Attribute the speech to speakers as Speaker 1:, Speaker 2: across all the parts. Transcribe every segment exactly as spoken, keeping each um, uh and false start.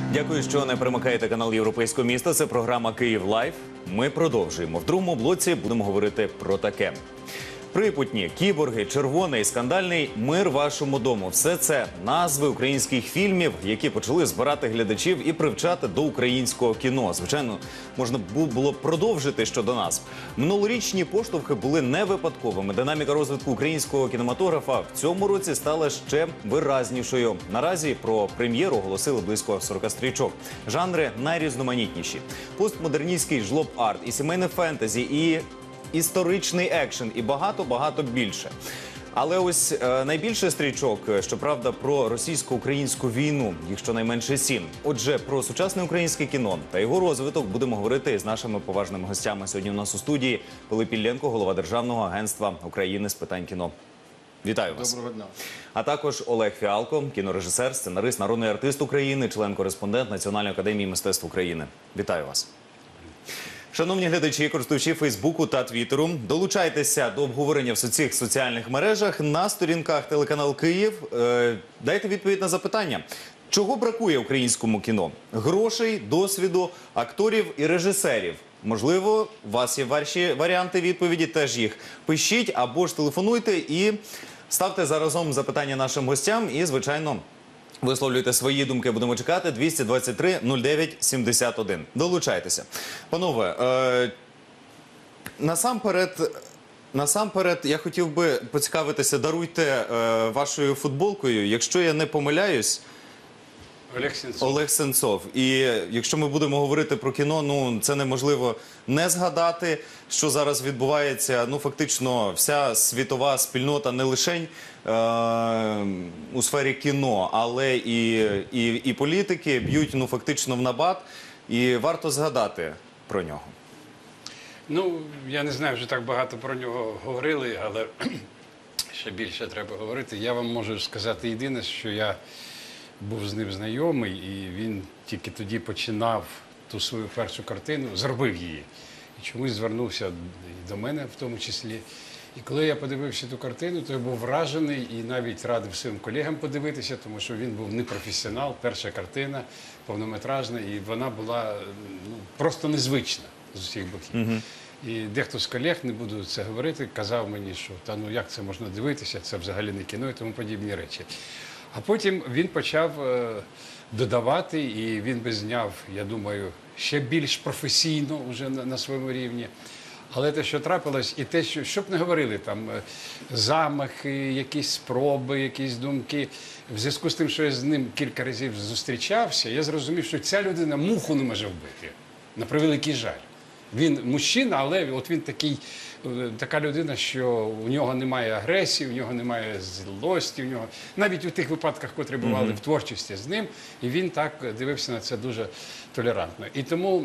Speaker 1: Дякую, що не перемикаєте канал Європейського міста. Це програма «Київ Лайв». Ми продовжуємо. В другому блоці будемо говорити про таке. Припутні, кіборги, червоний, скандальний «Мир вашому дому» – все це назви українських фільмів, які почали збирати глядачів і привчати до українського кіно. Звичайно, можна було б продовжити щодо нас. Минулорічні поштовхи були не випадковими. Динаміка розвитку українського кінематографа в цьому році стала ще виразнішою. Наразі про прем'єру оголосили близько сорока стрічок. Жанри найрізноманітніші. Постмодерністський жлоб-арт, і сімейне фентезі, і історичний екшен, і багато-багато більше. Але ось е, найбільше стрічок, щоправда, про російсько-українську війну, їх щонайменше сім. Отже, про сучасне українське кіно та його розвиток будемо говорити з нашими поважними гостями. Сьогодні у нас у студії Пилип Іллєнко, голова Державного агентства України з питань кіно. Вітаю вас.
Speaker 2: Доброго дня.
Speaker 1: А також Олег Фіалко, кінорежисер, сценарист, народний артист України, член-кореспондент Національної академії мистецтв України. Вітаю вас. Шановні глядачі, користувачі Фейсбуку та Твіттеру, долучайтеся до обговорення в цих соціальних мережах на сторінках телеканал Київ. Е, дайте відповідь на запитання. Чого бракує українському кіно? Грошей, досвіду, акторів і режисерів. Можливо, у вас є ваші варіанти відповіді, теж їх пишіть або ж телефонуйте і ставте заразом запитання нашим гостям і, звичайно, висловлюйте свої думки, будемо чекати. двісті двадцять три нуль дев'ять сімдесят один. Долучайтеся. Панове, е, насамперед, насамперед я хотів би поцікавитися, даруйте е, вашою футболкою, якщо я не помиляюсь,
Speaker 2: Олег Сенцов.
Speaker 1: Олег Сенцов. І якщо ми будемо говорити про кіно, ну це неможливо не згадати, що зараз відбувається. Ну фактично вся світова спільнота не лише е, у сфері кіно, але і, і, і політики б'ють ну фактично в набат. І варто згадати про нього.
Speaker 2: Ну, я не знаю, вже так багато про нього говорили, але ще більше треба говорити. Я вам можу сказати єдине, що я був з ним знайомий, і він тільки тоді починав ту свою першу картину, зробив її. І чомусь звернувся і до мене в тому числі. І коли я подивився ту картину, то я був вражений і навіть радив своїм колегам подивитися, тому що він був непрофесіонал, перша картина, повнометражна, і вона була ну, просто незвична з усіх боків. Угу. І дехто з колег, не буду це говорити, казав мені, що та ну як це можна дивитися, це взагалі не кіно і тому подібні речі. А потім він почав е, додавати, і він би зняв, я думаю, ще більш професійно вже на, на своєму рівні. Але те, що трапилось, і те, що, що б не говорили, там, е, замахи, якісь спроби, якісь думки. В зв'язку з тим, що я з ним кілька разів зустрічався, я зрозумів, що ця людина муху не може вбити, на превеликий жаль. Він мужчина, але от він такий, така людина, що у нього немає агресії, у нього немає злості, у нього навіть у тих випадках, котрі бували mm-hmm. в творчості з ним, і він так дивився на це дуже толерантно. І тому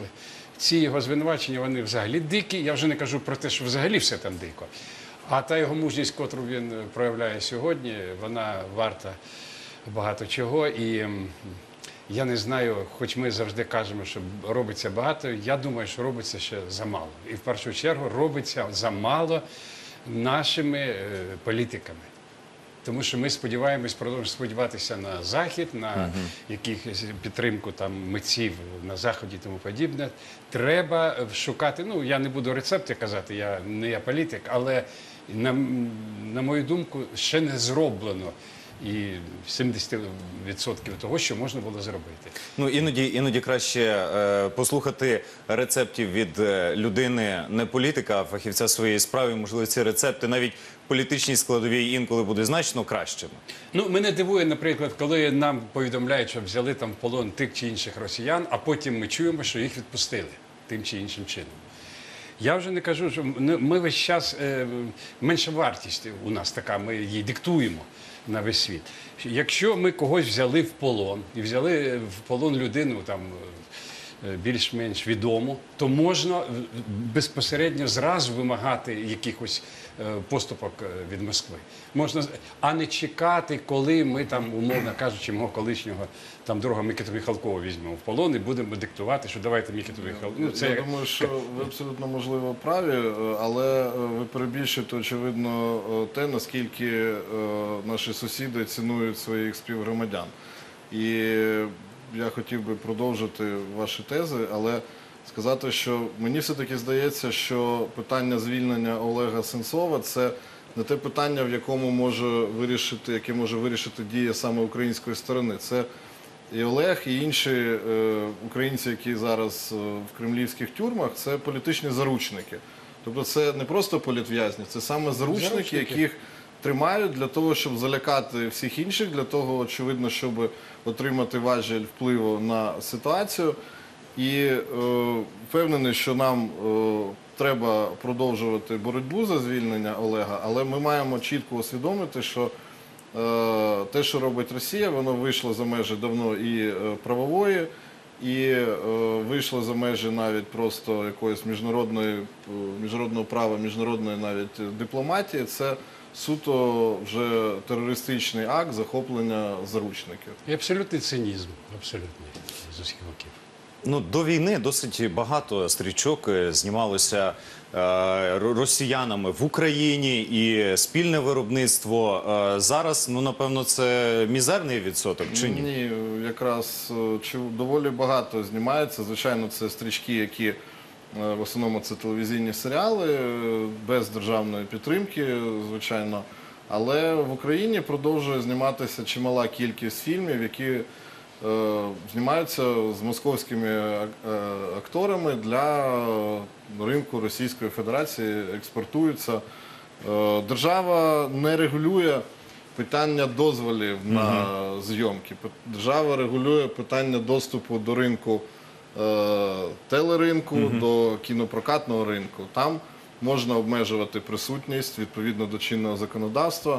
Speaker 2: ці його звинувачення, вони взагалі дикі. Я вже не кажу про те, що взагалі все там дико. А та його мужність, котру він проявляє сьогодні, вона варта багато чого. І я не знаю, хоч ми завжди кажемо, що робиться багато, я думаю, що робиться ще замало. І в першу чергу робиться замало нашими е, політиками. Тому що ми сподіваємось, продовжуємо сподіватися на Захід, на uh-huh. якихось підтримку там, митців на Заході і тому подібне. Треба шукати, ну я не буду рецепти казати, я не я політик, але на, на мою думку, ще не зроблено. І сімдесят відсотків того, що можна було зробити.
Speaker 1: Ну, іноді, іноді краще е, послухати рецептів від е, людини, не політика, а фахівця своєї справи. Можливо, ці рецепти навіть в політичній складовій інколи будуть значно кращими.
Speaker 2: Ну, мене дивує, наприклад, коли нам повідомляють, що взяли там в полон тих чи інших росіян, а потім ми чуємо, що їх відпустили тим чи іншим чином. Я вже не кажу, що ми весь час, е, менша вартість у нас така, ми її диктуємо на весь світ. Якщо ми когось взяли в полон, і взяли в полон людину там більш-менш відому, то можна безпосередньо зразу вимагати якихось поступок від Москви. Можна, а не чекати, коли ми там, умовно кажучи, мого колишнього там друга Микиту Михалкова візьмемо в полон і будемо диктувати, що давайте Микиту Михалкова.
Speaker 3: Ну, це... Я думаю, що ви абсолютно можливо праві, але ви перебільшуєте, очевидно, те, наскільки наші сусіди цінують своїх співгромадян. І я хотів би продовжити ваші тези, але сказати, що мені все-таки здається, що питання звільнення Олега Сенцова – це не те питання, в якому може вирішити, яке може вирішити дія саме української сторони. Це і Олег, і інші е, українці, які зараз е, в кремлівських тюрмах, це політичні заручники. Тобто це не просто політв'язні, це саме заручники,
Speaker 2: Заручники.
Speaker 3: яких тримають для того, щоб залякати всіх інших, для того, очевидно, щоб отримати важіль впливу на ситуацію. І е, впевнений, що нам е, треба продовжувати боротьбу за звільнення Олега, але ми маємо чітко усвідомити, що е, те, що робить Росія, воно вийшло за межі давно і е, правової, і е, вийшло за межі навіть просто якоїсь міжнародної, е, міжнародного права, міжнародної навіть дипломатії. Це суто вже терористичний акт захоплення заручників.
Speaker 2: І абсолютний цинізм, абсолютний, з усіх боків.
Speaker 1: Ну, до війни досить багато стрічок е, знімалося е, ро- росіянами в Україні і спільне виробництво. Е, зараз, ну, напевно, це мізерний відсоток, чи ні?
Speaker 3: Ні, якраз е, чи доволі багато знімається. Звичайно, це стрічки, які е, в основному це телевізійні серіали, е, без державної підтримки, звичайно. Але в Україні продовжує зніматися чимала кількість фільмів, які е, знімаються з московськими ак- е, акторами для ринку Російської Федерації, експортуються. Е, Держава не регулює питання дозволів на зйомки. П- Держава регулює питання доступу до ринку, е, телеринку, до кінопрокатного ринку. Там можна обмежувати присутність відповідно до чинного законодавства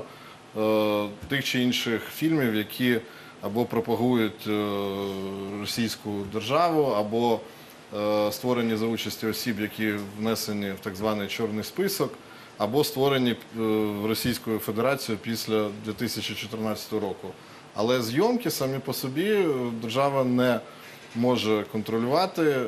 Speaker 3: е, тих чи інших фільмів, які або пропагують е, російську державу, або е, створені за участі осіб, які внесені в так званий чорний список, або створені е, Російською Федерацією після дві тисячі чотирнадцятого року. Але зйомки самі по собі е, держава не може контролювати. Е,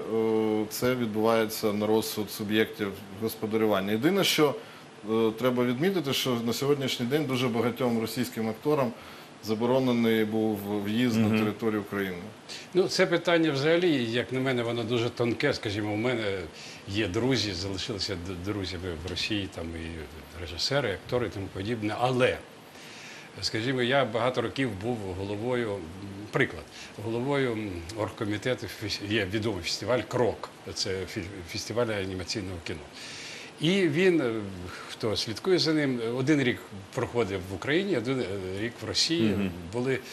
Speaker 3: Це відбувається на розсуд суб'єктів господарювання. Єдине, що е, треба відмітити, що на сьогоднішній день дуже багатьом російським акторам заборонений був в'їзд на територію України.
Speaker 2: Ну, це питання взагалі, як на мене, воно дуже тонке. Скажімо, у мене є друзі, залишилися д- друзями в Росії, там і режисери, і актори і тому подібне. Але, скажімо, я багато років був головою, м, приклад, головою м, оргкомітету, фес- є відомий фестиваль «Крок», це фі- фестиваль анімаційного кіно. І він, е, хто слідкує за ним, один рік проходив в Україні, один е, рік в Росії. Були е,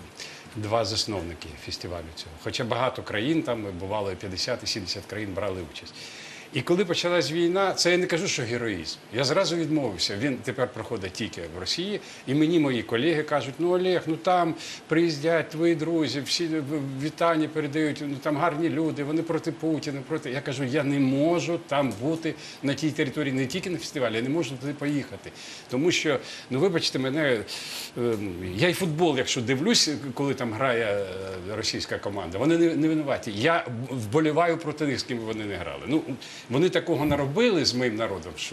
Speaker 2: два засновники фестивалю цього. Хоча багато країн, там бувало і п'ятдесят, і сімдесят країн брали участь. І коли почалась війна, це я не кажу, що героїзм. Я зразу відмовився. Він тепер проходить тільки в Росії. І мені мої колеги кажуть, ну Олег, ну там приїздять твої друзі, всі вітання передають, ну там гарні люди, вони проти Путіна, проти. Я кажу, я не можу там бути на тій території, не тільки на фестивалі, я не можу туди поїхати. Тому що, ну вибачте мене, е, я й футбол, якщо дивлюсь, коли там грає е, російська команда, вони не, не винуваті. Я вболіваю проти них, з ким вони не грали. Ну, вони такого наробили з моїм народом, що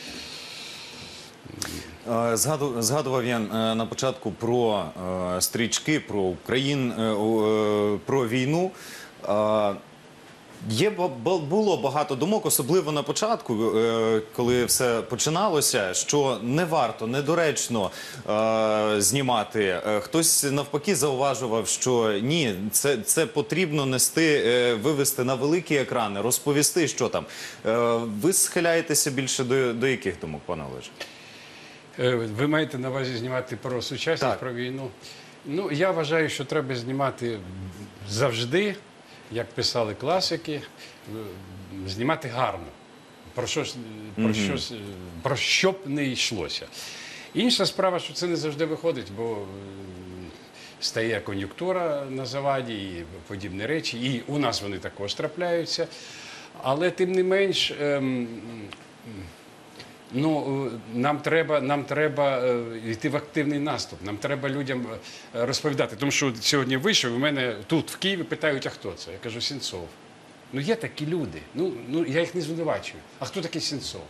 Speaker 1: Е, згаду- Згадував я е, на початку про е, стрічки, про Україн, е, о, е, про війну. Е, Є ба- ба- було багато думок, особливо на початку, е, коли все починалося, що не варто, недоречно е, знімати. Е, Хтось навпаки зауважував, що ні, це, це потрібно нести, е, вивести на великі екрани, розповісти, що там. Е, Ви схиляєтеся більше до, до яких думок, пане Олеже?
Speaker 2: Е, ви маєте на увазі знімати про сучасність,
Speaker 1: Так.
Speaker 2: про війну. Ну, я вважаю, що треба знімати завжди, як писали класики, е, знімати гарно. Про що, ж- про, що, ж- про що б не йшлося. Інша справа, що це не завжди виходить, бо е, стає кон'юнктура на заваді і подібні речі. І у нас вони також трапляються. Але тим не менш, ем, ну, е, нам треба, нам треба е, йти в активний наступ, нам треба людям е, розповідати. Тому що сьогодні вийшов, у мене тут, в Києві, питають, а хто це? Я кажу, Сенцов. Ну, є такі люди, ну, ну я їх не звинувачую. А хто такий Сенцов?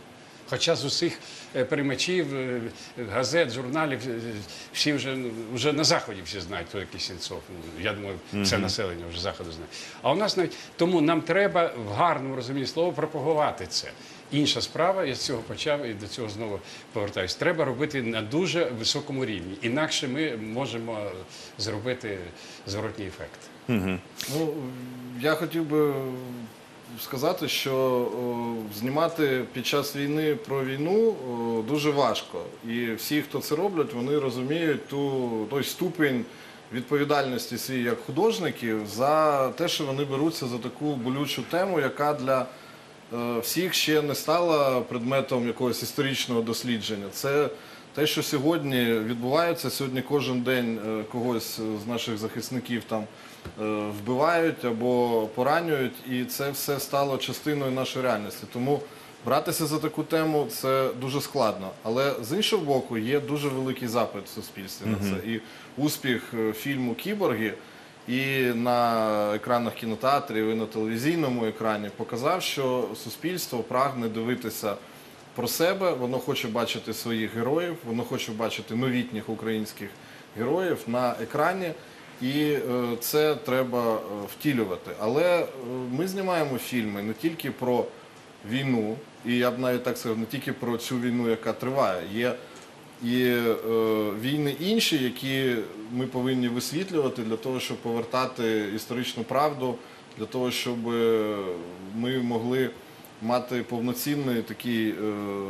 Speaker 2: Хоча з усіх е, приймачів, е, газет, журналів, е, всі вже, ну, вже на Заході всі знають, хто такий Сенцов. Ну, я думаю, все населення вже Заходу знає. А у нас навіть, тому нам треба в гарному розумінні слова пропагувати це. Інша справа, я з цього почав і до цього знову повертаюсь. Треба робити на дуже високому рівні. Інакше ми можемо зробити зворотній ефект.
Speaker 3: Ну, я хотів би сказати, що о, знімати під час війни про війну о, дуже важко. І всі, хто це роблять, вони розуміють ту, той ступінь відповідальності свій як художників за те, що вони беруться за таку болючу тему, яка для е, всіх ще не стала предметом якогось історичного дослідження. Це те, що сьогодні відбувається, сьогодні кожен день е, когось з наших захисників там е, вбивають або поранюють, і це все стало частиною нашої реальності. Тому братися за таку тему – це дуже складно. Але з іншого боку, є дуже великий запит в суспільстві на це. І успіх е, фільму «Кіборги» і на екранах кінотеатрів, і на телевізійному екрані показав, що суспільство прагне дивитися про себе, воно хоче бачити своїх героїв, воно хоче бачити новітніх українських героїв на екрані, і е, це треба е, втілювати. Але е, ми знімаємо фільми не тільки про війну, і я б навіть так сказав, не тільки про цю війну, яка триває. Є і е, війни інші, які ми повинні висвітлювати для того, щоб повертати історичну правду, для того, щоб е, ми могли мати повноцінний такий е,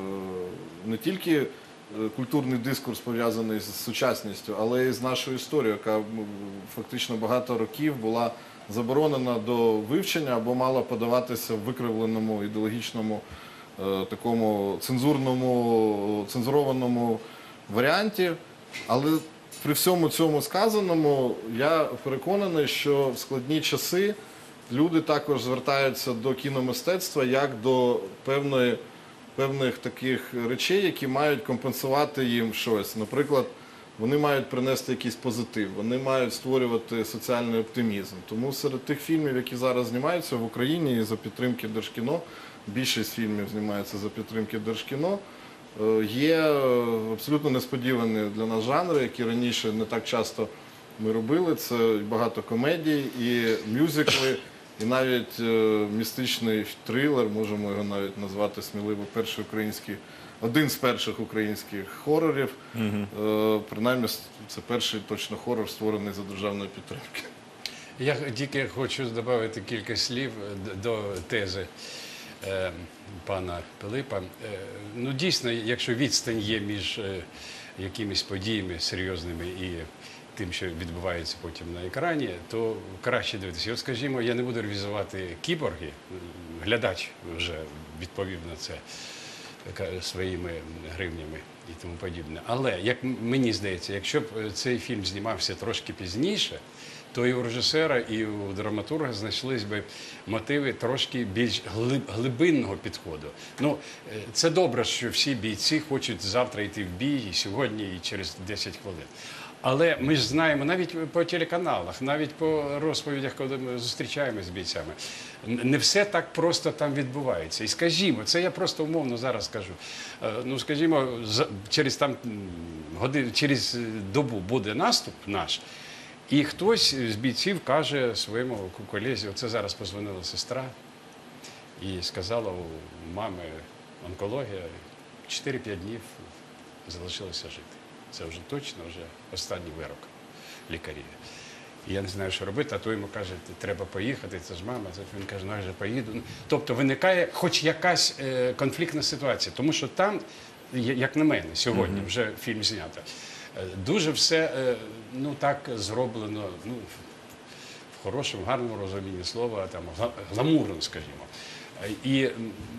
Speaker 3: не тільки е, культурний дискурс пов'язаний з сучасністю, але й з нашою історією, яка м, фактично багато років була заборонена до вивчення або мала подаватися в викривленому ідеологічному е, такому цензурному, цензурованому варіанті. Але при всьому цьому сказаному я переконаний, що в складні часи люди також звертаються до кіномистецтва як до певної, певних таких речей, які мають компенсувати їм щось. Наприклад, вони мають принести якийсь позитив, вони мають створювати соціальний оптимізм. Тому серед тих фільмів, які зараз знімаються в Україні і за підтримки Держкіно, більшість фільмів знімається за підтримки Держкіно, е, є абсолютно несподівані для нас жанри, які раніше не так часто ми робили. Це багато комедій, і мюзикли, і навіть е, містичний трилер, можемо його навіть назвати сміливо, перший український, один з перших українських хорорів. Е, принаймні, це перший точно хорор, створений за державної підтримки.
Speaker 2: Я тільки хочу додати кілька слів до тези е, пана Пилипа. Е, ну, дійсно, якщо відстань є між е, якимись подіями серйозними і тим, що відбувається потім на екрані, то краще дивитися. От, скажімо, я не буду ревізувати «Кіборги», глядач вже відповів на це своїми гривнями і тому подібне. Але, як мені здається, якщо б цей фільм знімався трошки пізніше, то і у режисера, і у драматурга знайшлись би мотиви трошки більш глиб, глибинного підходу. Ну, це добре, що всі бійці хочуть завтра йти в бій, і сьогодні, і через десять хвилин. Але ми ж знаємо, навіть по телеканалах, навіть по розповідях, коли ми зустрічаємося з бійцями, не все так просто там відбувається. І скажімо, це я просто умовно зараз кажу, ну скажімо, через, там, годин, через добу буде наступ наш, і хтось з бійців каже своєму колезі, оце зараз позвонила сестра і сказала, у мами онкологія, чотири-п'ять днів залишилося жити. Це вже точно, вже останній вирок лікарів. І я не знаю, що робити, а то йому каже, треба поїхати, це ж мама. Це він каже, ну я вже поїду. Тобто виникає хоч якась е, конфліктна ситуація, тому що там, як на мене, сьогодні вже фільм знято, дуже все е, ну, так зроблено, ну, в хорошому, гарному розумінні слова, там, гламурно, скажімо. І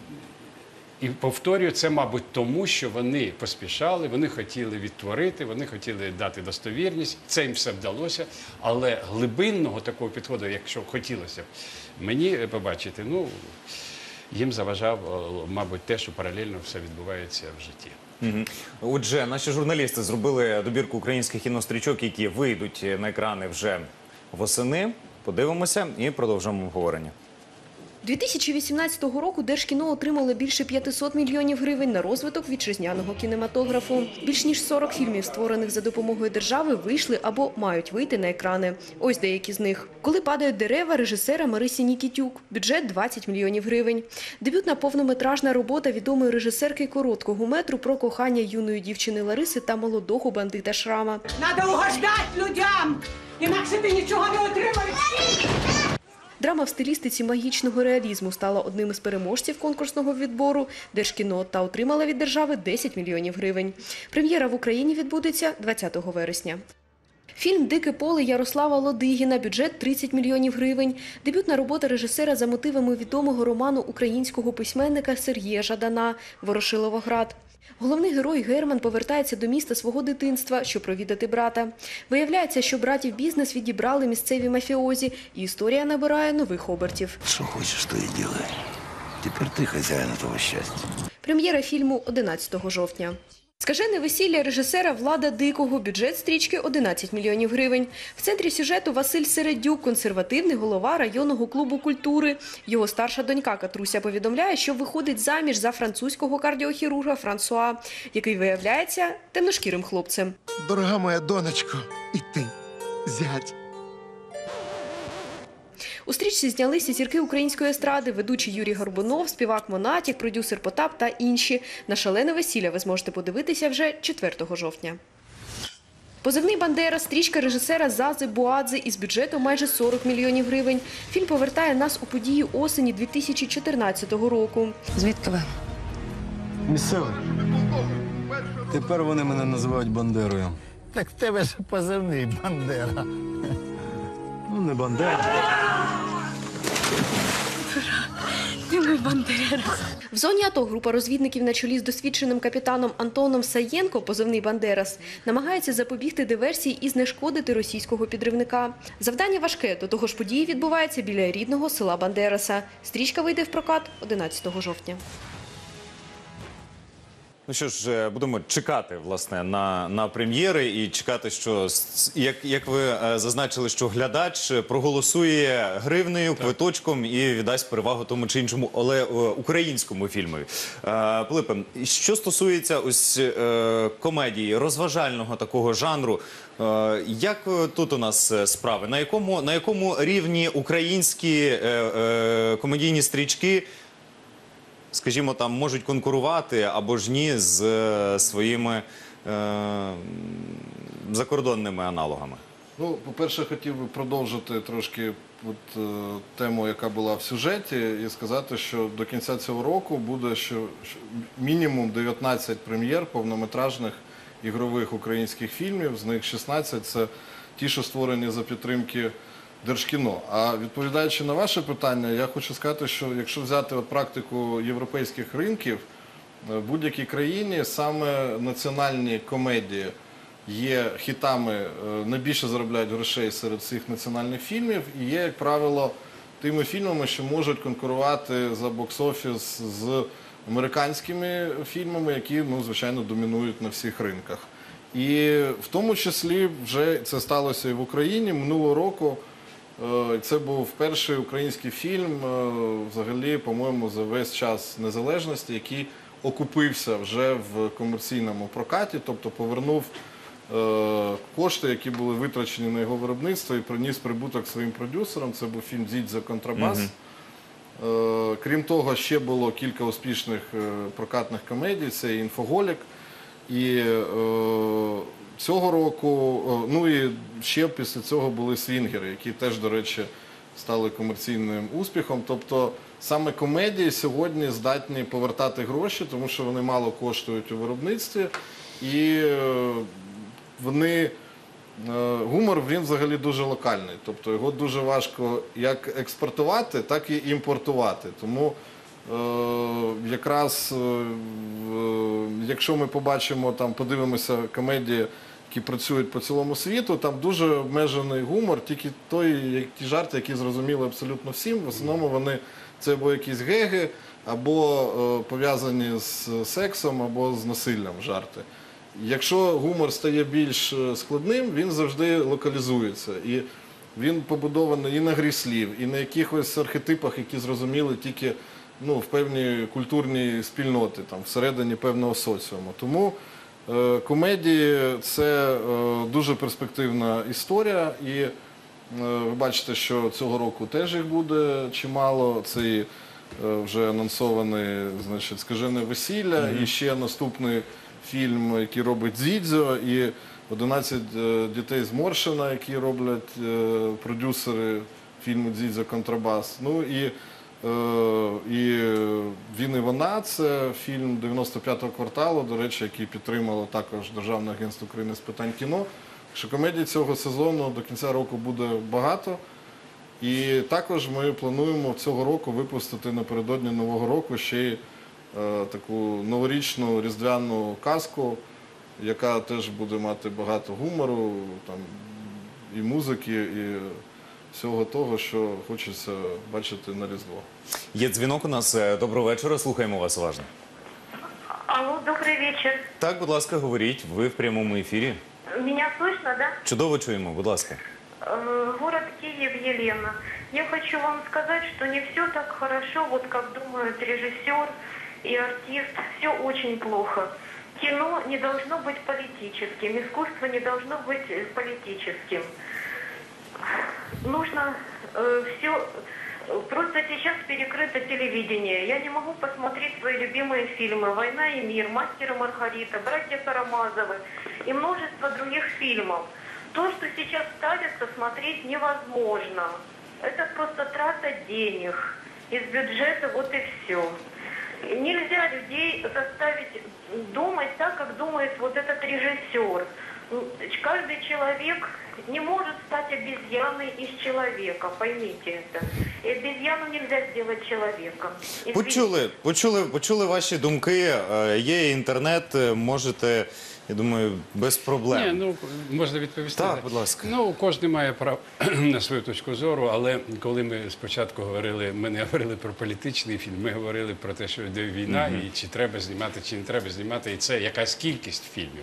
Speaker 2: І повторюю, це, мабуть, тому, що вони поспішали, вони хотіли відтворити, вони хотіли дати достовірність, це їм все вдалося, але глибинного такого підходу, якщо хотілося б мені побачити, ну, їм заважав, мабуть, те, що паралельно все відбувається в житті.
Speaker 1: Угу. Отже, наші журналісти зробили добірку українських кінострічок, які вийдуть на екрани вже восени. Подивимося і продовжимо обговорення.
Speaker 4: дві тисячі вісімнадцятого року Держкіно отримало більше п'ятисот мільйонів гривень на розвиток вітчизняного кінематографу. Більш ніж сорок фільмів, створених за допомогою держави, вийшли або мають вийти на екрани. Ось деякі з них. «Коли падають дерева» режисера Марисі Нікітюк. Бюджет – двадцять мільйонів гривень. Дебютна повнометражна робота відомої режисерки короткого метру про кохання юної дівчини Лариси та молодого бандита Шрама.
Speaker 5: Надо угождать людям, інакше ти нічого не отримаєш.
Speaker 4: Драма в стилістиці магічного реалізму стала одним із переможців конкурсного відбору Держкіно та отримала від держави десять мільйонів гривень. Прем'єра в Україні відбудеться двадцятого вересня. Фільм «Дике поле» Ярослава Лодигіна, бюджет тридцять мільйонів гривень. Дебютна робота режисера за мотивами відомого роману українського письменника Сергія Жадана «Ворошилово град». Головний герой Герман повертається до міста свого дитинства, щоб провідати брата. Виявляється, що братів бізнес відібрали місцеві мафіозі, і історія набирає нових обертів.
Speaker 6: Что хочешь, то и делай. Теперь ты хозяин этого счастья.
Speaker 4: Прем'єра фільму одинадцятого жовтня. «Скажене весілля» режисера Влада Дикого, бюджет стрічки одинадцять мільйонів гривень. В центрі сюжету Василь Середюк, консервативний голова районного клубу культури. Його старша донька Катруся повідомляє, що виходить заміж за французького кардіохірурга Франсуа, який виявляється темношкірим хлопцем.
Speaker 7: Дорога моя донечко, і ти, зять.
Speaker 4: У стрічці знялися зірки української естради, ведучий Юрій Горбунов, співак Монатік, продюсер Потап та інші. На «Шалене весілля» ви зможете подивитися вже четвертого жовтня. «Позивний Бандера» – стрічка режисера Зази Буадзе із бюджетом майже сорок мільйонів гривень. Фільм повертає нас у події осені дві тисячі чотирнадцятого року.
Speaker 8: Звідки ви?
Speaker 9: Місцевий. Тепер вони мене називають Бандерою.
Speaker 7: Так в тебе ж позивний Бандера.
Speaker 9: Ну, не Бандера.
Speaker 8: Ти мій Бандера.
Speaker 4: В зоні АТО група розвідників на чолі з досвідченим капітаном Антоном Саєнко, позивний Бандерас, намагається запобігти диверсії і знешкодити російського підривника. Завдання важке, до того ж події відбуваються біля рідного села Бандераса. Стрічка вийде в прокат одинадцятого жовтня.
Speaker 1: Ну що ж, будемо чекати, власне, на, на прем'єри і чекати, що, як, як ви е, зазначили, що глядач проголосує гривнею, квиточком і віддасть перевагу тому чи іншому, але е, українському фільму. Е, Пилипе, що стосується ось е, комедії, розважального такого жанру, е, як тут у нас справи? На якому, на якому рівні українські е, е, комедійні стрічки, скажімо, там можуть конкурувати або ж ні з е, своїми е, закордонними аналогами?
Speaker 3: Ну, по-перше, хотів би продовжити трошки от, е, тему, яка була в сюжеті, і сказати, що до кінця цього року буде що, що мінімум дев'ятнадцять прем'єр повнометражних ігрових українських фільмів, з них шістнадцять – це ті, що створені за підтримки Держкіно. А відповідаючи на ваше питання, я хочу сказати, що якщо взяти от практику європейських ринків, в будь-якій країні саме національні комедії є хітами, найбільше заробляють грошей серед всіх національних фільмів і є, як правило, тими фільмами, що можуть конкурувати за бокс-офіс з американськими фільмами, які, ну, звичайно, домінують на всіх ринках. І в тому числі вже це сталося і в Україні. Минулого року це був перший український фільм, взагалі, по-моєму, за весь час незалежності, який окупився вже в комерційному прокаті, тобто повернув кошти, які були витрачені на його виробництво, і приніс прибуток своїм продюсерам. Це був фільм «Дзідь за контрабас». Mm-hmm. Крім того, ще було кілька успішних прокатних комедій, це і «Інфоголік», і цього року, ну і ще після цього були «Свінгери», які теж, до речі, стали комерційним успіхом. Тобто саме комедії сьогодні здатні повертати гроші, тому що вони мало коштують у виробництві. І вони, гумор, він взагалі дуже локальний. Тобто його дуже важко як експортувати, так і імпортувати. Тому якраз, якщо ми побачимо, там, подивимося комедії, які працюють по цілому світу, там дуже обмежений гумор, тільки той, ті жарти, які зрозуміли абсолютно всім. В основному вони, це або якісь геги, або е, пов'язані з сексом, або з насиллям жарти. Якщо гумор стає більш складним, він завжди локалізується. І він побудований і на грі слів, і на якихось архетипах, які зрозуміли тільки ну, в певній культурній спільноті, там, всередині певного соціуму. Тому е, комедії – це е, дуже перспективна історія, і е, ви бачите, що цього року теж їх буде чимало. Це і, е, вже анонсований, значить, «Скажене весілля», mm-hmm. і ще наступний фільм, який робить Дзідзьо, і одинадцять е, дітей з Моршина, які роблять е, продюсери фільму «Дзідзьо. Контрабас». Ну і Е, і «Він і вона» – це фільм дев'яносто п'ятого кварталу, до речі, який підтримало також Державне агентство України з питань кіно. Що комедій цього сезону до кінця року буде багато. І також ми плануємо цього року випустити напередодні Нового року ще й е, таку новорічну різдвяну казку, яка теж буде мати багато гумору, там, і музики, і всього того, що хочеться бачити на Різдво.
Speaker 1: Є дзвінок у нас. Доброго вечора, слухаємо вас уважно.
Speaker 10: Алло, добрый вечер.
Speaker 1: Так, будь ласка, говоріть, ви в прямому ефірі.
Speaker 10: Меня слышно, да?
Speaker 1: Чудово чуємо, будь ласка.
Speaker 10: Э, Город Киев, Елена. Я хочу вам сказать, что не все так хорошо, вот как думает режиссер и артист. Все очень плохо. Кино не должно быть политическим, искусство не должно быть э, политическим. Нужно э, все... Просто сейчас перекрыто телевидение. Я не могу посмотреть свои любимые фильмы «Война и мир», «Мастер и Маргарита», «Братья Карамазовы» и множество других фильмов. То, что сейчас ставится, смотреть невозможно. Это просто трата денег из бюджета, вот и все. Нельзя людей заставить думать так, как думает вот этот режиссер. Каждый человек не может стать обезьяной из человека, поймите это. И обезьяну нельзя сделать человеком. Извините.
Speaker 1: Почули, почули, почули ваші думки. Е, Є інтернет, е, можете, я думаю, без проблем.
Speaker 2: Ні, ну, можна відповісти.
Speaker 1: Так, будь ласка.
Speaker 2: Ну, кожен має право на свою точку зору, але коли ми спочатку говорили, ми не говорили про політичний фільм, ми говорили про те, що йде війна, і чи треба знімати, чи не треба знімати, і це якась кількість фільмів.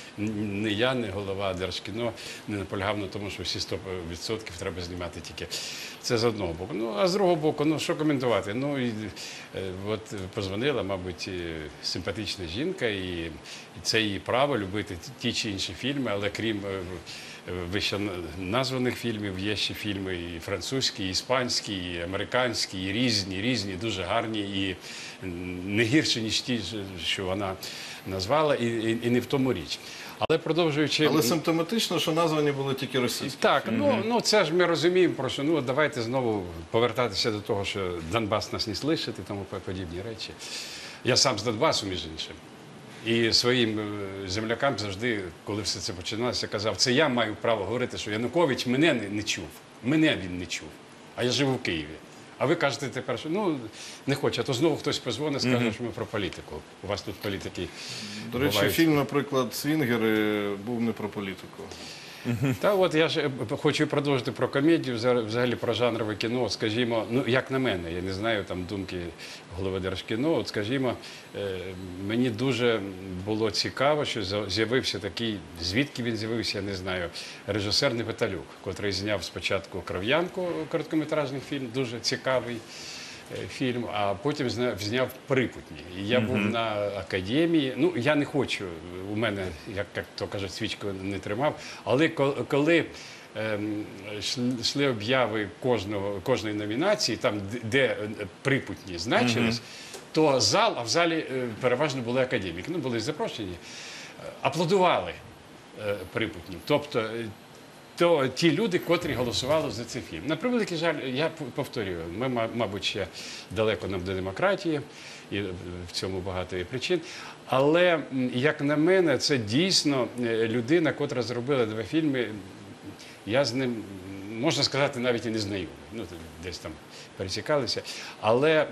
Speaker 2: Не я, не голова Держкіно не наполягав на тому, що всі сто відсотків треба знімати тільки. Це з одного боку. Ну, а з другого боку, ну, що коментувати? Ну, і, е, от позвонила, мабуть, симпатична жінка, і, і це її право любити ті чи інші фільми, але крім е, вище названих фільмів, є ще фільми і французькі, і іспанські, і американські, і різні, різні, дуже гарні, і не гірші, ніж ті, що вона назвала, і, і, і не в тому річ. Але продовжуючи...
Speaker 3: Але симптоматично, що названі були тільки російські.
Speaker 2: Так, ну, ну це ж ми розуміємо, про що, ну давайте знову повертатися до того, що Донбас нас не слышить і тому подібні речі. Я сам з Донбасу, між іншим. І своїм землякам завжди, коли все це починалося, казав, це я маю право говорити, що Янукович мене не, не чув. Мене він не чув. А я живу в Києві. А ви кажете тепер, що ну, не хоче, а то знову хтось позвонить, скаже, mm-hmm. що ми про політику. У вас тут політики
Speaker 3: До речі,
Speaker 2: бувають.
Speaker 3: Фільм, наприклад, «Свінгери» був не про політику.
Speaker 2: Mm-hmm. Та от я ж хочу продовжити про комедію, взагалі про жанрове кіно. Скажімо, ну, як на мене, я не знаю там думки голови Держкіно, от скажімо, мені дуже було цікаво, що з'явився такий, звідки він з'явився, я не знаю, режисер Непеталюк, котрий зняв спочатку «Кров'янку», короткометражний фільм, дуже цікавий фільм, а потім зняв «Припутні». І я був mm-hmm. на академії, ну, я не хочу, у мене, як, як то кажуть, свічку не тримав, але коли ем, йшли обяви кожного, кожної номінації, там, де «Припутні» значились, mm-hmm. то зал, а в залі переважно були академіки, ну, були запрошені, аплодували «Припутні». Тобто, то ті люди, котрі голосували за цей фільм. На превеликий жаль, я повторюю, ми, мабуть, ще далеко нам до демократії, і в цьому багато є причин. Але, як на мене, це дійсно людина, котра зробила два фільми, я з ним, можна сказати, навіть і не знайомий. Ну, десь там пересікалися. Але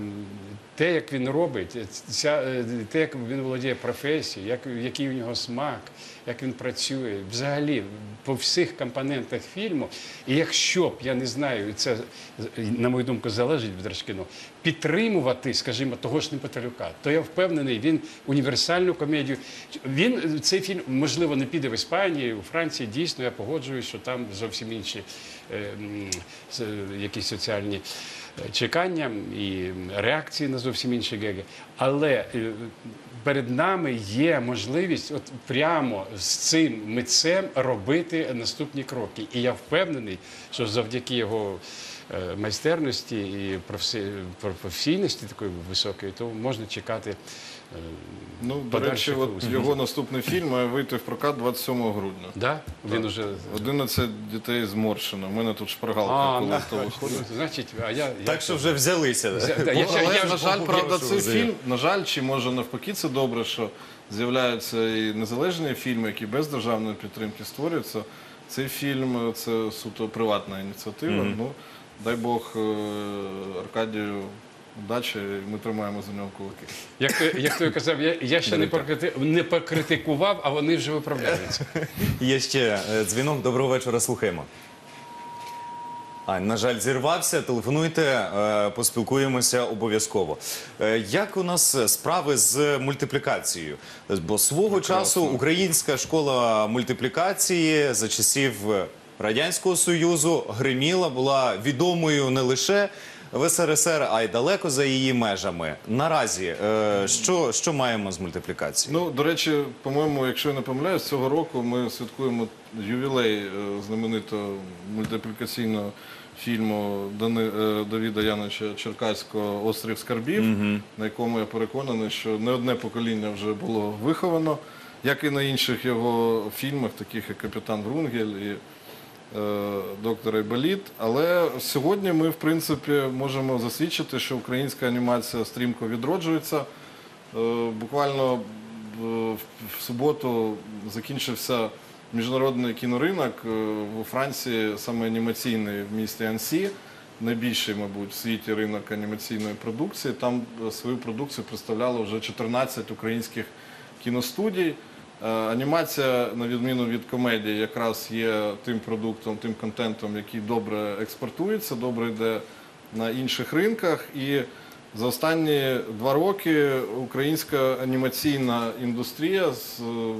Speaker 2: те, як він робить, ця, те, як він володіє професією, як, який у нього смак, як він працює, взагалі по всіх компонентах фільму. І якщо б, я не знаю, і це, на мою думку, залежить від Держкіно, підтримувати, скажімо, того ж Непоталюка, то я впевнений, він універсальну комедію. Він, цей фільм, можливо, не піде в Іспанії, у Франції, дійсно, я погоджуюсь, що там зовсім інші е, е, якісь соціальні чекання і реакції на зовсім інші геги. Але е, перед нами є можливість от прямо з цим митцем робити наступні кроки. І я впевнений, що завдяки його е, майстерності і професі- професійності такої високої, то можна чекати е,
Speaker 3: Ну, до речі,
Speaker 2: подальших
Speaker 3: от
Speaker 2: успіхів.
Speaker 3: його наступний фільм має вийти в прокат двадцять сьомого грудня.
Speaker 2: Да? Він уже...
Speaker 3: одинадцять дітей зморщено. У мене тут шпаргалка,
Speaker 2: А,
Speaker 3: коли
Speaker 2: ну,
Speaker 3: то виходить.
Speaker 2: ну, значить, а я... я-
Speaker 1: Так що вже взялися.
Speaker 2: Взя- да, я ще-
Speaker 3: Але,
Speaker 2: я
Speaker 3: на
Speaker 2: ж
Speaker 3: жаль, правда,
Speaker 1: прошу
Speaker 3: цей
Speaker 1: за-
Speaker 3: фільм, на жаль, чи може навпаки це добре, що з'являються і незалежні фільми, які без державної підтримки створюються. Цей фільм – це суто приватна ініціатива. Ну, дай Бог е, Аркадію удачі, і ми тримаємо за нього кулаки.
Speaker 2: Як, то- як той казав, я, я ще не, покрити, не покритикував, а вони вже виправляються.
Speaker 1: Є ще е, дзвінок. Доброго вечора, слухаємо. А, на жаль, зірвався. Телефонуйте, е, поспілкуємося обов'язково. Е, Як у нас справи з мультиплікацією? Бо свого часу українська школа мультиплікації за часів Радянського Союзу гриміла, була відомою не лише в ес ер ес ер, а й далеко за її межами. Наразі, е, що, що маємо з мультиплікацією?
Speaker 3: Ну, до речі, по-моєму, якщо я не помиляюсь, цього року ми святкуємо ювілей е, знаменитого мультиплікаційного фільму Дани- е, Давіда Яновича Черкаського «Острів скарбів», на якому я переконаний, що не одне покоління вже було виховано, як і на інших його фільмах, таких як «Капітан Врунгель» і е, «Доктор Айболіт». Але сьогодні ми, в принципі, можемо засвідчити, що українська анімація стрімко відроджується. Е, Буквально в в суботу закінчився міжнародний кіноринок е, у Франції, саме анімаційний в місті Ансі, найбільший, мабуть, в світі ринок анімаційної продукції. Там е, свою продукцію представляло вже чотирнадцять українських кіностудій. Е, Анімація, на відміну від комедії, якраз є тим продуктом, тим контентом, який добре експортується, добре йде на інших ринках. І за останні два роки українська анімаційна індустрія з-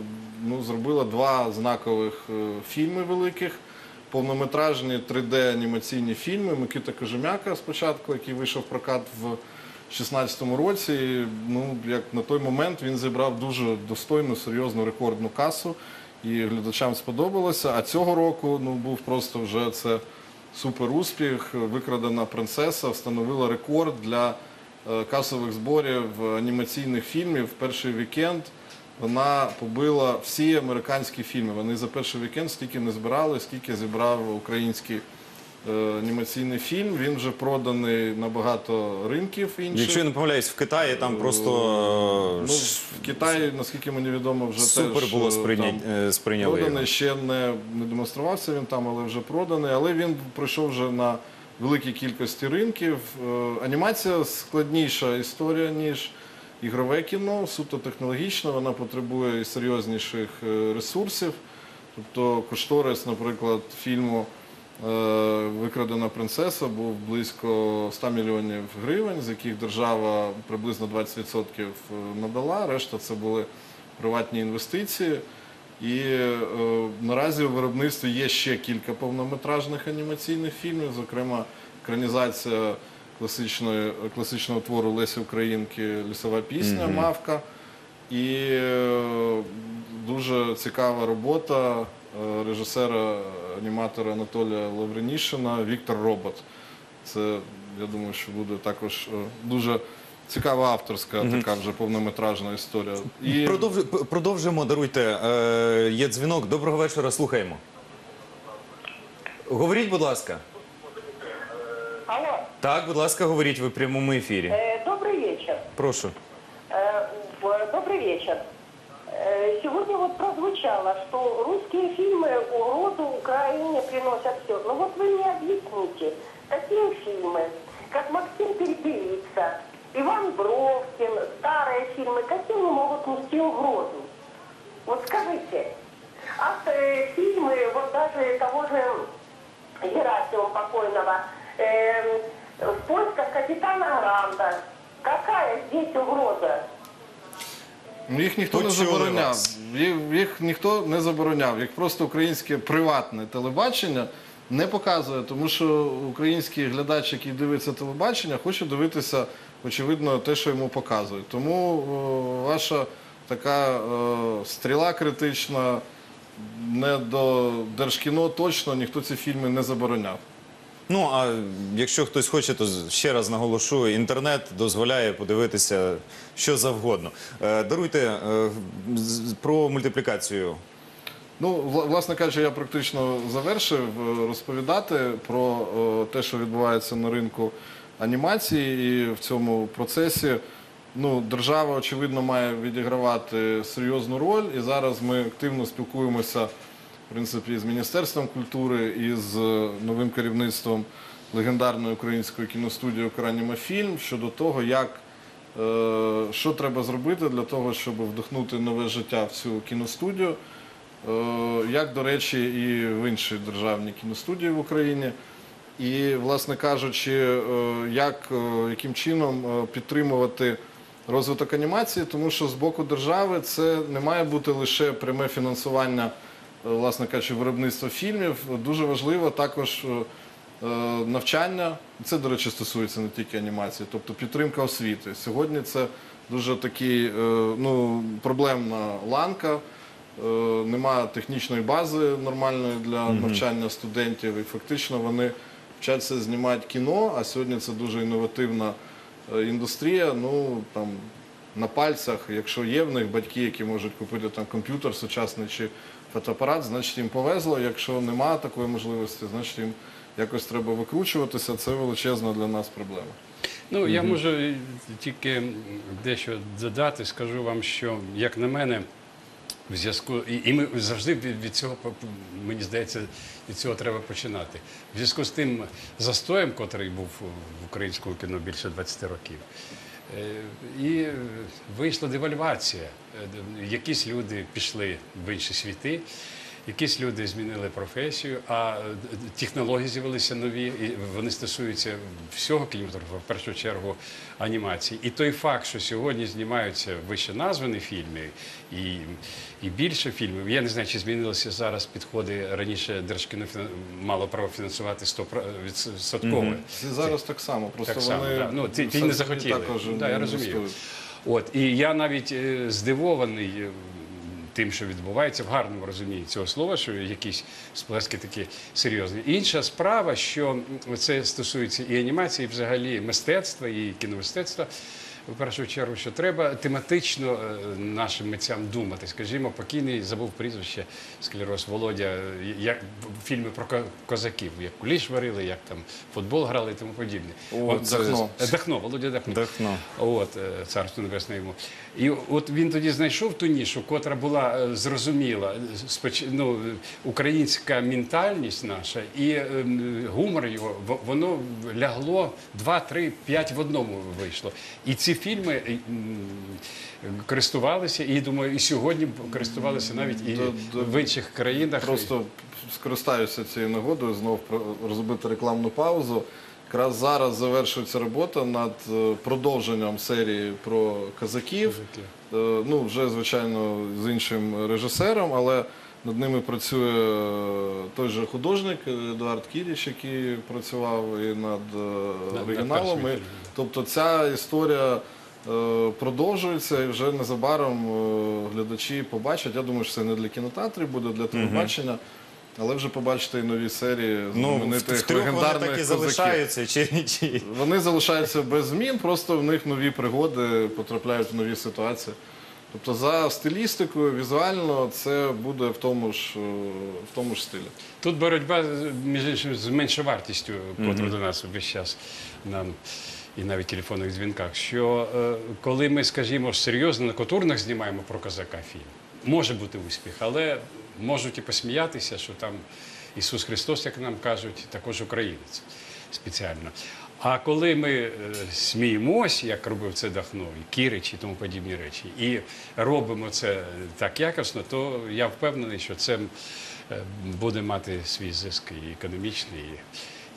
Speaker 3: ну, зробила два знакових е, фільми великих, повнометражні три де анімаційні фільми Микита Кожем'яка спочатку, який вийшов в прокат в дві тисячі шістнадцятому році. І, ну, як на той момент він зібрав дуже достойну, серйозну, рекордну касу, і глядачам сподобалося. А цього року ну, був просто вже це супер успіх. Викрадена принцеса встановила рекорд для е, касових зборів анімаційних фільмів. В перший вікенд вона побила всі американські фільми. Вони за перший вікенд стільки не збирали, скільки зібрав український е, анімаційний фільм. Він вже проданий на багато ринків інших.
Speaker 1: Якщо я не помиляюсь, в Китаї там просто
Speaker 3: Ну,
Speaker 1: е,
Speaker 3: в Китаї, наскільки мені відомо, вже
Speaker 1: супер
Speaker 3: теж
Speaker 1: було
Speaker 3: е,
Speaker 1: сприйня...
Speaker 3: там
Speaker 1: е, сприйняли його.
Speaker 3: проданий, ще не, не демонструвався він там, але вже проданий. Але він пройшов вже на великій кількості ринків. Е, Анімація складніша історія, ніж ігрове кіно, суто технологічна, вона потребує і серйозніших е, ресурсів. Тобто кошторис, наприклад, фільму е, «Викрадена принцеса» був близько ста мільйонів гривень, з яких держава приблизно двадцять відсотків надала, решта це були приватні інвестиції. І е, наразі у виробництві є ще кілька повнометражних анімаційних фільмів, зокрема екранізація класичної, класичного твору Лесі Українки «Лісова пісня» «Мавка». І е, дуже цікава робота е, режисера-аніматора Анатолія Лавренішина «Віктор Робот». Це, я думаю, що буде також е, дуже цікава авторська така вже повнометражна історія. І
Speaker 1: Продовж... п- Продовжимо, даруйте. Е, Є дзвінок. Доброго вечора, слухаємо. Говоріть, будь ласка.
Speaker 10: Алло,
Speaker 1: Так, будь ласка, говоріть, ви в прямому ефірі.
Speaker 10: э, добрый вечер.
Speaker 1: Прошу.
Speaker 10: Э, в- добрый вечер. Э, сегодня вот прозвучало, что русские фильмы угрозу Украине приносят все. Но вот вы мне объясните, такие фильмы, как «Максим Перепелица», Иван Бровкин, старые фильмы, какие они могут нести угрозу? Вот скажите. э, в поисках капитана Гранта. Какая здесь угроза?
Speaker 3: Їх ніхто не
Speaker 1: Почули
Speaker 3: забороняв.
Speaker 1: вас.
Speaker 3: Їх, їх ніхто не забороняв. Їх просто українське приватне телебачення не показує, тому що український глядач, який дивиться телебачення, хоче дивитися, очевидно, те, що йому показують. Тому о, ваша така о, стріла критична не до Держкіно точно ніхто ці фільми не забороняв.
Speaker 1: Ну, а якщо хтось хоче, то ще раз наголошу, інтернет дозволяє подивитися що завгодно. Е, Даруйте е, з- про мультиплікацію.
Speaker 3: Ну, вла- власне кажучи, я практично завершив е, розповідати про е, те, що відбувається на ринку анімації, і в цьому процесі ну, держава, очевидно, має відігравати серйозну роль. І зараз ми активно спілкуємося, в принципі, з Міністерством культури і з е, новим керівництвом легендарної української кіностудії «Укранімафільм» щодо того, як е, що треба зробити для того, щоб вдохнути нове життя в цю кіностудію. Е, Як, до речі, і в інші державні кіностудії в Україні. І, власне кажучи, е, як, е, яким чином е, підтримувати розвиток анімації, тому що з боку держави це не має бути лише пряме фінансування, е, власне кажучи, виробництва фільмів. Дуже важливо також е, е, навчання. Це, до речі, стосується не тільки анімації, тобто підтримка освіти. Сьогодні це дуже такий, е, ну, проблемна ланка. Е, Немає технічної бази нормальної для навчання студентів, і фактично вони вчаться знімати кіно, а сьогодні це дуже інновативна е, індустрія. Ну, там, на пальцях, якщо є в них батьки, які можуть купити там комп'ютер сучасний чи фотоапарат, значить їм повезло. Якщо немає такої можливості, значить їм якось треба викручуватися. Це величезна для нас проблема.
Speaker 2: Ну, я можу тільки дещо додати, скажу вам, що, як на мене, в зв'язку, і, і ми завжди від, від цього, мені здається, від цього треба починати. В зв'язку з тим застоєм, котрий був в українському кіно більше двадцяти років, е, і вийшла девальвація. Е, Якісь люди пішли в інші світи, якісь люди змінили професію, а технології з'явилися нові, і вони стосуються всього кінематографу, в першу чергу анімації. І той факт, що сьогодні знімаються вище названі фільми і, і більше фільмів, я не знаю, чи змінилися зараз підходи. Раніше Держкіно фіна- мало право фінансувати сто відсотково.
Speaker 3: І зараз так само, просто
Speaker 2: Так само,
Speaker 3: вони
Speaker 2: да. Ну, ті, ті
Speaker 3: все
Speaker 2: не захотіли.
Speaker 3: також
Speaker 2: Да, я
Speaker 3: не
Speaker 2: розумію.
Speaker 3: інвестують.
Speaker 2: От, і я навіть е, здивований е, тим, що відбувається в гарному розумінні цього слова, що якісь сплески такі серйозні. Інша справа, що це стосується і анімації, і взагалі мистецтва, і кіномистецтва. В першу чергу, що треба тематично е, нашим митцям думати. Скажімо, покійний, забув прізвище, склероз, Володя, як фільми про ко- козаків, як куліш варили, як там футбол грали і тому подібне.
Speaker 3: О,
Speaker 2: це-
Speaker 3: Дахно.
Speaker 2: е, Дахно, Володя Дахно.
Speaker 1: Дахно.
Speaker 2: От, е, царство небесне йому. І от він тоді знайшов ту нішу, котра була е, зрозуміла, споч- ну, е, українська ментальність наша і е, м, гумор його, в- воно лягло два, три, п'ять в одному вийшло. І ці фільми е, м, користувалися, і, думаю, і сьогодні користувалися навіть і
Speaker 3: Да, да.
Speaker 2: в інших країнах.
Speaker 3: Просто скористаюся цією нагодою, знов про- розробити рекламну паузу. Якраз зараз завершується робота над е, продовженням серії про козаків.
Speaker 2: Козаки.
Speaker 3: Е, Ну, вже, звичайно, з іншим режисером, але над ними працює е, той же художник Едуард Кіріч, який працював і над е,
Speaker 2: над
Speaker 3: оригіналом.
Speaker 2: першим
Speaker 3: І,
Speaker 2: фільмом.
Speaker 3: тобто ця історія е, продовжується, і вже незабаром е, глядачі побачать. Я думаю, що це не для кінотеатрів буде, для телебачення. Але вже побачите і нові серії
Speaker 1: Ну, в,
Speaker 3: знаменитих
Speaker 1: в трьох вони
Speaker 3: легендарних
Speaker 1: так і
Speaker 3: козаків.
Speaker 1: залишаються, чи, чи...
Speaker 3: Вони залишаються без змін, просто в них нові пригоди, потрапляють в нові ситуації. Тобто за стилістикою, візуально це буде в тому ж, е, в тому ж стилі.
Speaker 2: Тут боротьба, між іншим, з меншовартістю, котра до нас весь час нам і навіть в телефонних дзвінках, що е, коли ми, скажімо, серйозно на котурнах знімаємо про козака фільм, може бути успіх, але можуть і посміятися, що там Ісус Христос, як нам кажуть, також українець спеціально. А коли ми е, сміємось, як робив це Дахно, і Кірич, і тому подібні речі, і робимо це так якісно, то я впевнений, що це е, буде мати свій зиск і економічний,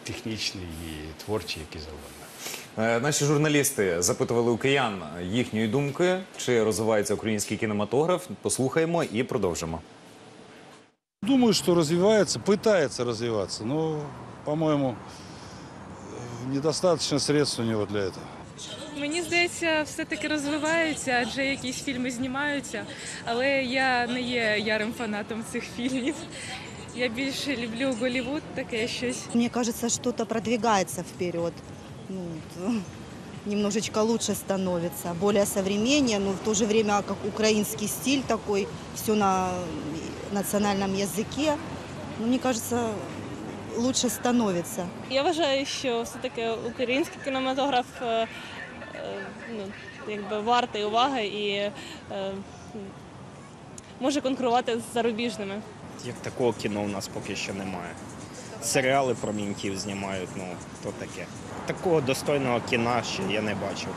Speaker 2: технічний, і творчий, який завгодно.
Speaker 1: Е, Наші журналісти запитували у киян їхньої думки, чи розвивається український кінематограф. Послухаємо і продовжимо.
Speaker 11: Думаю, что развивается, пытается развиваться, но, по-моему, недостаточно средств у него для этого.
Speaker 8: Мені здається, все-таки розвиваються, адже якісь фільми знімаються, але я не є ярим фанатом цих фільмів. Я більше люблю Голлівуд, таке щось.
Speaker 12: Мне кажется, что-то продвигается вперед. Ну, вот, немножечко лучше становится, более современнее, но в то же время как украинский стиль такой, все на национальном языке. Ну, мне кажется, лучше становится.
Speaker 8: Я вважаю, що все-таки український кінематограф е, е, ну, якби вартий уваги і е, може конкурувати з зарубіжними.
Speaker 13: Як такого кіно у нас поки що немає. Серіали про мінтів знімають, ну, то таке. Такого достойного кіна ще я не бачив,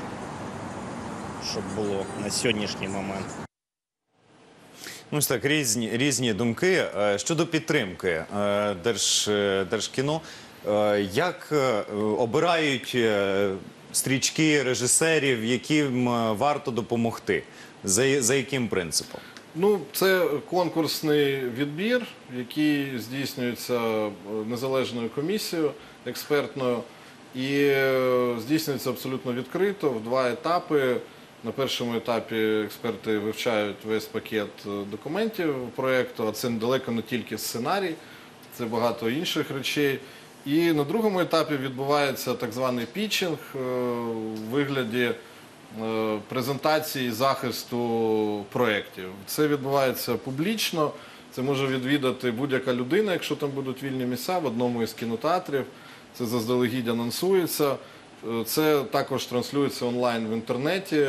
Speaker 13: щоб було на сьогоднішній момент.
Speaker 1: Ну, ось так, різні, різні думки. Е, Щодо підтримки е, Держ, е, Держкіно, е, як е, обирають е, стрічки режисерів, яким е, варто допомогти? За, за яким принципом?
Speaker 3: Ну, це конкурсний відбір, який здійснюється незалежною комісією експертною і е, здійснюється абсолютно відкрито в два етапи. На першому етапі експерти вивчають весь пакет документів проєкту, а це далеко не тільки сценарій, це багато інших речей. І на другому етапі відбувається так званий пітчинг у вигляді презентації захисту проєктів. Це відбувається публічно, це може відвідати будь-яка людина, якщо там будуть вільні місця в одному із кінотеатрів, це заздалегідь анонсується. Це також транслюється онлайн в інтернеті.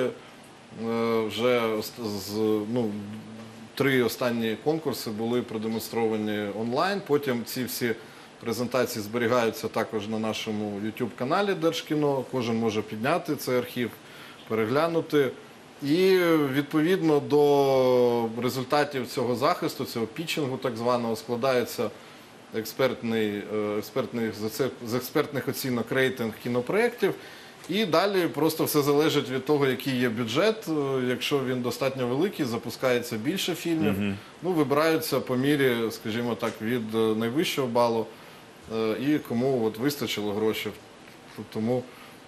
Speaker 3: Вже з, ну, три останні конкурси були продемонстровані онлайн. Потім ці всі презентації зберігаються також на нашому ютуб-каналі Держкіно. Кожен може підняти цей архів, переглянути. І відповідно до результатів цього захисту, цього пітчингу так званого, складається експертний, експертний, з експертних оцінок рейтинг кінопроєктів. І далі просто все залежить від того, який є бюджет. Якщо він достатньо великий, запускається більше фільмів. Mm-hmm. Ну, вибираються по мірі, скажімо так, від найвищого балу і кому от вистачило грошей. Тому,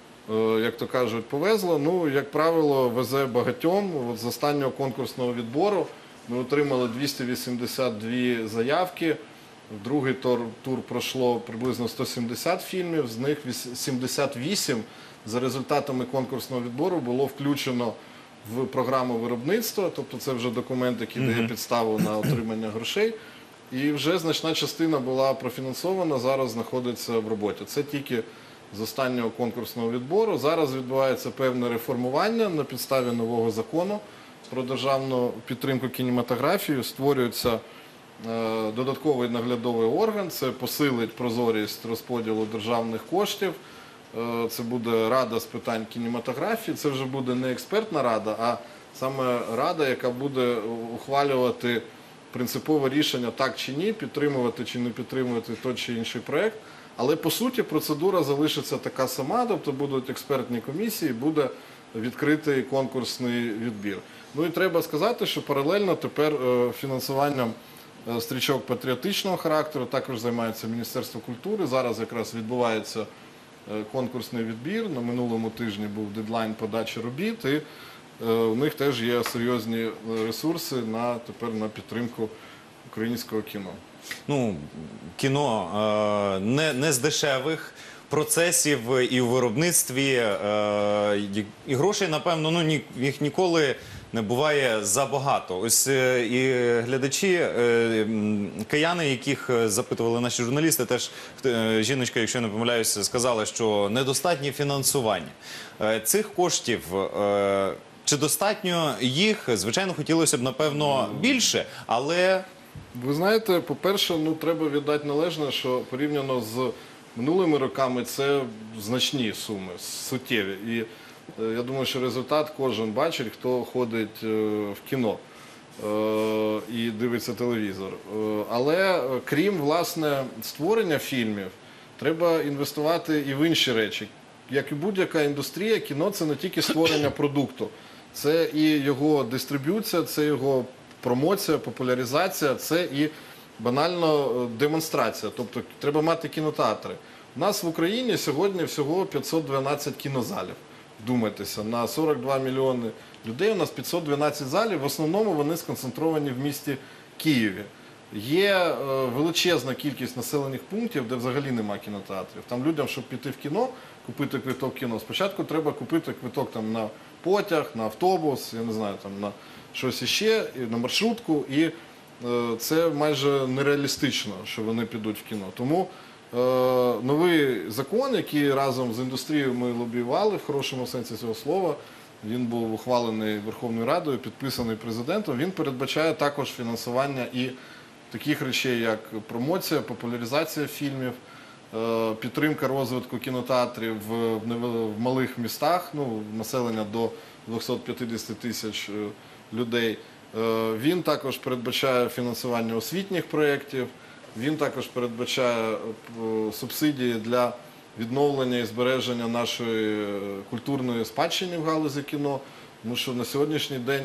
Speaker 3: як то кажуть, повезло. Ну, як правило, везе багатьом. От з останнього конкурсного відбору ми отримали двісті вісімдесят дві заявки. В другий тур, тур пройшло приблизно сто сімдесят фільмів, з них сімдесят вісім за результатами конкурсного відбору було включено в програму виробництва, тобто це вже документ, який дає підставу на отримання грошей. І вже значна частина була профінансована, зараз знаходиться в роботі. Це тільки з останнього конкурсного відбору. Зараз відбувається певне реформування на підставі нового закону про державну підтримку кінематографії. Створюється додатковий наглядовий орган, це посилить прозорість розподілу державних коштів. Це буде Рада з питань кінематографії. Це вже буде не експертна рада, а саме рада, яка буде ухвалювати принципове рішення так чи ні, підтримувати чи не підтримувати той чи інший проєкт. Але по суті процедура залишиться така сама, тобто будуть експертні комісії, буде відкритий конкурсний відбір. Ну і треба сказати, що паралельно тепер фінансуванням стрічок патріотичного характеру також займається Міністерство культури. Зараз якраз відбувається конкурсний відбір. На минулому тижні був дедлайн подачі робіт, і у них теж є серйозні ресурси на, тепер на підтримку українського кіно.
Speaker 1: Ну, кіно е, не, не з дешевих процесів і в виробництві, е, і грошей, напевно, ну, ні, їх ніколи не буває забагато. Ось е, і глядачі, е, кияни, яких запитували наші журналісти, теж е, жіночка, якщо я не помиляюся, сказала, що недостатнє фінансування. Е, цих коштів, е, чи достатньо їх? Звичайно, хотілося б, напевно, більше, але...
Speaker 3: Ви знаєте, по-перше, ну, треба віддати належне, що порівняно з минулими роками це значні суми, суттєві. І е, я думаю, що результат кожен бачить, хто ходить е, в кіно е, і дивиться телевізор. Е, але крім, власне, створення фільмів, треба інвестувати і в інші речі. Як і будь-яка індустрія, кіно – це не тільки створення продукту. Це і його дистриб'юція, це його промоція, популяризація, це і банально демонстрація. Тобто треба мати кінотеатри. У нас в Україні сьогодні всього п'ятсот дванадцять кінозалів. Вдумайтеся, на сорок два мільйони людей у нас п'ятсот дванадцять залів, в основному вони сконцентровані в місті Києві. Є е, величезна кількість населених пунктів, де взагалі немає кінотеатрів. Там людям, щоб піти в кіно, купити квиток в кіно, спочатку треба купити квиток там, на потяг, на автобус, я не знаю, там, на щось іще, на маршрутку, і е, це майже нереалістично, що вони підуть в кіно. Тому е, новий закон, який разом з індустрією ми лобіювали, в хорошому сенсі цього слова, він був ухвалений Верховною Радою, підписаний президентом, він передбачає також фінансування і таких речей, як промоція, популяризація фільмів, підтримка розвитку кінотеатрів в малих містах, ну, населення до двохсот п'ятдесят тисяч людей. Він також передбачає фінансування освітніх проєктів, він також передбачає субсидії для відновлення і збереження нашої культурної спадщини в галузі кіно, тому що на сьогоднішній день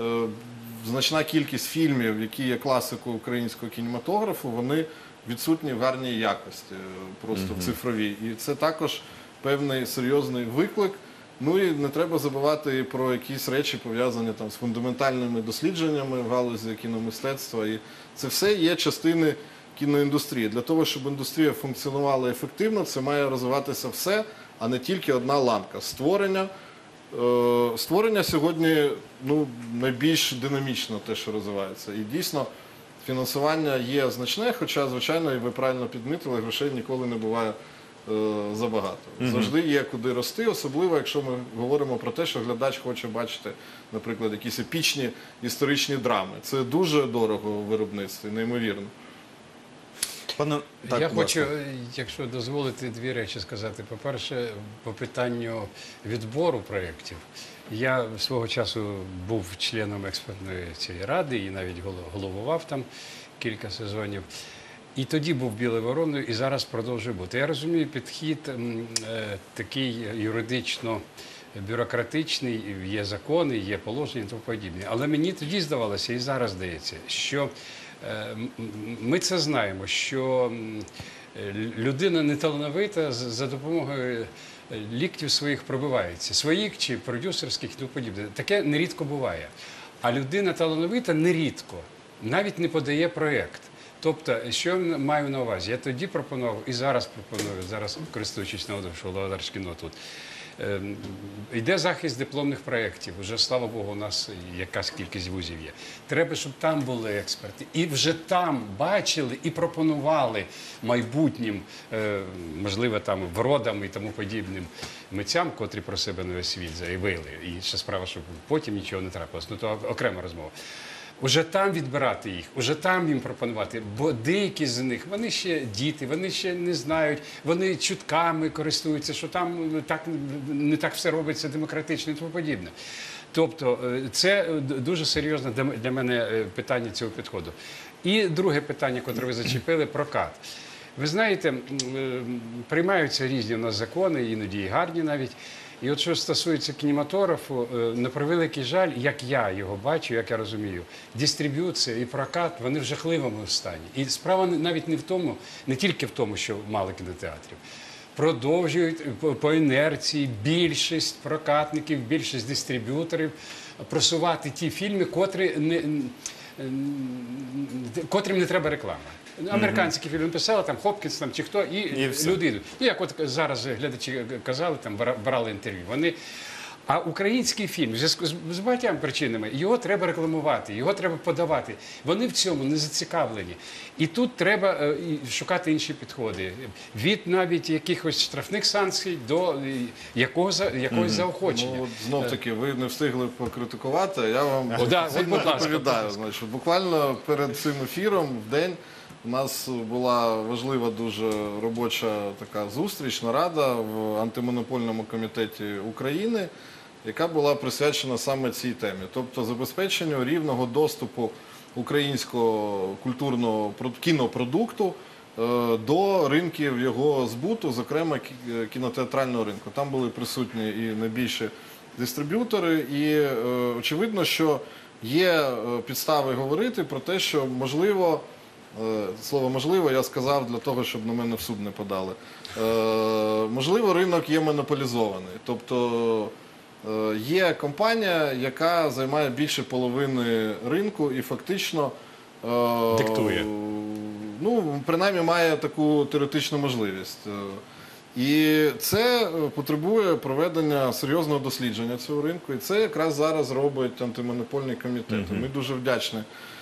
Speaker 3: значна кількість фільмів, які є класикою українського кінематографу, вони відсутні в гарній якості, просто mm-hmm. цифровій. І це також певний серйозний виклик. Ну і не треба забувати і про якісь речі, пов'язані там з фундаментальними дослідженнями в галузі кіномистецтва. І це все є частини кіноіндустрії. Для того, щоб індустрія функціонувала ефективно, це має розвиватися все, а не тільки одна ланка. Створення. Створення сьогодні ну, найбільш динамічно те, що розвивається. І дійсно фінансування є значне, хоча, звичайно, і ви правильно підмітили, грошей ніколи не буває е, забагато. Mm-hmm. Завжди є куди рости, особливо, якщо ми говоримо про те, що глядач хоче бачити, наприклад, якісь епічні історичні драми. Це дуже дорого у виробництві, неймовірно.
Speaker 2: Пане, так, я хочу, якщо дозволити, дві речі сказати. По-перше, по питанню відбору проєктів. Я свого часу був членом експертної цієї ради і навіть головував там кілька сезонів. І тоді був Білою вороною, і зараз продовжує бути. Я розумію, підхід е, такий юридично бюрократичний, є закони, є положення і тому подібне. Але мені тоді здавалося, і зараз здається, що ми це знаємо, що людина неталановита за допомогою ліктів своїх пробивається, своїх чи продюсерських і тому подібне. Таке нерідко буває. А людина талановита нерідко навіть не подає проєкт. Тобто, що я маю на увазі? Я тоді пропонував і зараз пропоную, зараз користуючись нагодою, що Володар Шкіно тут. Йде захист дипломних проєктів. Вже, слава Богу, у нас якась кількість вузів є. Треба, щоб там були експерти. І вже там бачили і пропонували майбутнім, можливо, там, вродам і тому подібним митцям, котрі про себе на весь світ заявили. І ще справа, щоб потім нічого не трапилось. Ну, то окрема розмова. Уже там відбирати їх, уже там їм пропонувати, бо деякі з них, вони ще діти, вони ще не знають, вони чутками користуються, що там так, не так все робиться демократично і тому подібне. Тобто це дуже серйозне для мене питання цього підходу. І друге питання, котре ви зачепили, прокат. Ви знаєте, приймаються різні у нас закони, іноді і гарні навіть. І от що стосується кінематографу, на превеликий жаль, як я його бачу, як я розумію, дистриб'юція і прокат, вони в жахливому стані. І справа навіть не в тому, не тільки в тому, що мало кінотеатрів. Продовжують по інерції більшість прокатників, більшість дистриб'юторів просувати ті фільми, котрі не, котрим не треба реклама. Американські фільми писали, там Хопкінс там, чи хто, і, і люди йдуть. Ну, як от зараз глядачі казали, там брали інтерв'ю. Вони... А український фільм, в зв'язку з багатьма причинами, його треба рекламувати, його треба подавати. Вони в цьому не зацікавлені. І тут треба е, шукати інші підходи. Від навіть якихось штрафних санкцій до якогось, якогось mm-hmm. заохочення.
Speaker 3: Ну, знов-таки, ви не встигли покритикувати, я вам
Speaker 2: О, да,
Speaker 3: сильно доповідаю. Значить, буквально перед цим ефіром в день у нас була важлива дуже робоча така зустріч, нарада в антимонопольному комітеті України, яка була присвячена саме цій темі. Тобто забезпеченню рівного доступу українського культурного кінопродукту до ринків його збуту, зокрема кінотеатрального ринку. Там були присутні і найбільші дистриб'ютори, і очевидно, що є підстави говорити про те, що можливо, слово «можливо» я сказав для того, щоб на мене в суд не подали, можливо, ринок є монополізований. Тобто є компанія, яка займає більше половини ринку і фактично
Speaker 2: диктує.
Speaker 3: Ну, принаймні має таку теоретичну можливість. І це потребує проведення серйозного дослідження цього ринку. І це якраз зараз робить антимонопольний комітет.
Speaker 1: Мгм.
Speaker 3: Ми дуже вдячні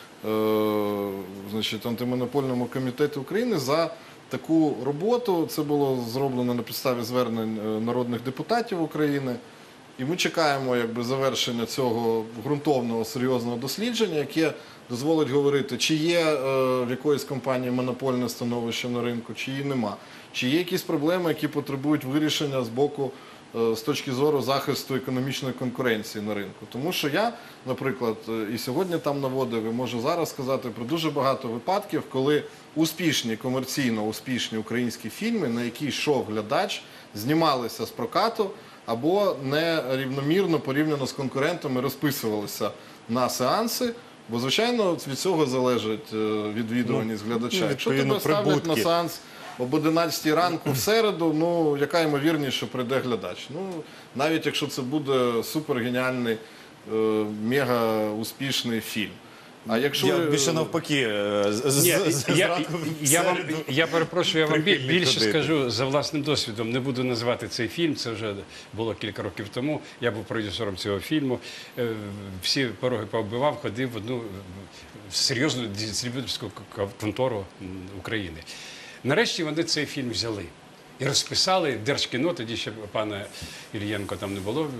Speaker 3: е, значить, антимонопольному комітету України за таку роботу. Це було зроблено на підставі звернень народних депутатів України. І ми чекаємо якби, завершення цього ґрунтовного, серйозного дослідження, яке дозволить говорити, чи є е, в якоїсь компанії монопольне становище на ринку, чи її нема. Чи є якісь проблеми, які потребують вирішення з боку, е, з точки зору захисту економічної конкуренції на ринку. Тому що я, наприклад, і сьогодні там наводив, і можу зараз сказати про дуже багато випадків, коли успішні, комерційно успішні українські фільми, на які йшов глядач, знімалися з прокату, або нерівномірно порівняно з конкурентами розписувалися на сеанси, бо, звичайно, від цього залежить відвідуваність глядача.
Speaker 1: Ну,
Speaker 3: Якщо тебе ставлять
Speaker 1: прибутки.
Speaker 3: на сеанс об одинадцятій ранку в середу, ну, яка ймовірність, що прийде глядач? Ну, навіть якщо це буде супергеніальний, е, мега успішний фільм. А якщо...
Speaker 1: Я більше навпаки, е, з- з-
Speaker 2: Ні,
Speaker 1: з-
Speaker 2: я,
Speaker 1: зранку в
Speaker 2: я, вам,
Speaker 1: середу
Speaker 2: я перепрошую, я вам бі-
Speaker 1: прихильник
Speaker 2: більше
Speaker 1: ходити.
Speaker 2: скажу за власним досвідом. Не буду називати цей фільм, це вже було кілька років тому. Я був продюсером цього фільму. Е, Всі пороги пооббивав, ходив в одну е, серйозну дистриб'юторську к- контору м, України. Нарешті вони цей фільм взяли. І розписали Держкіно, тоді ще пана Ільєнко там не було в-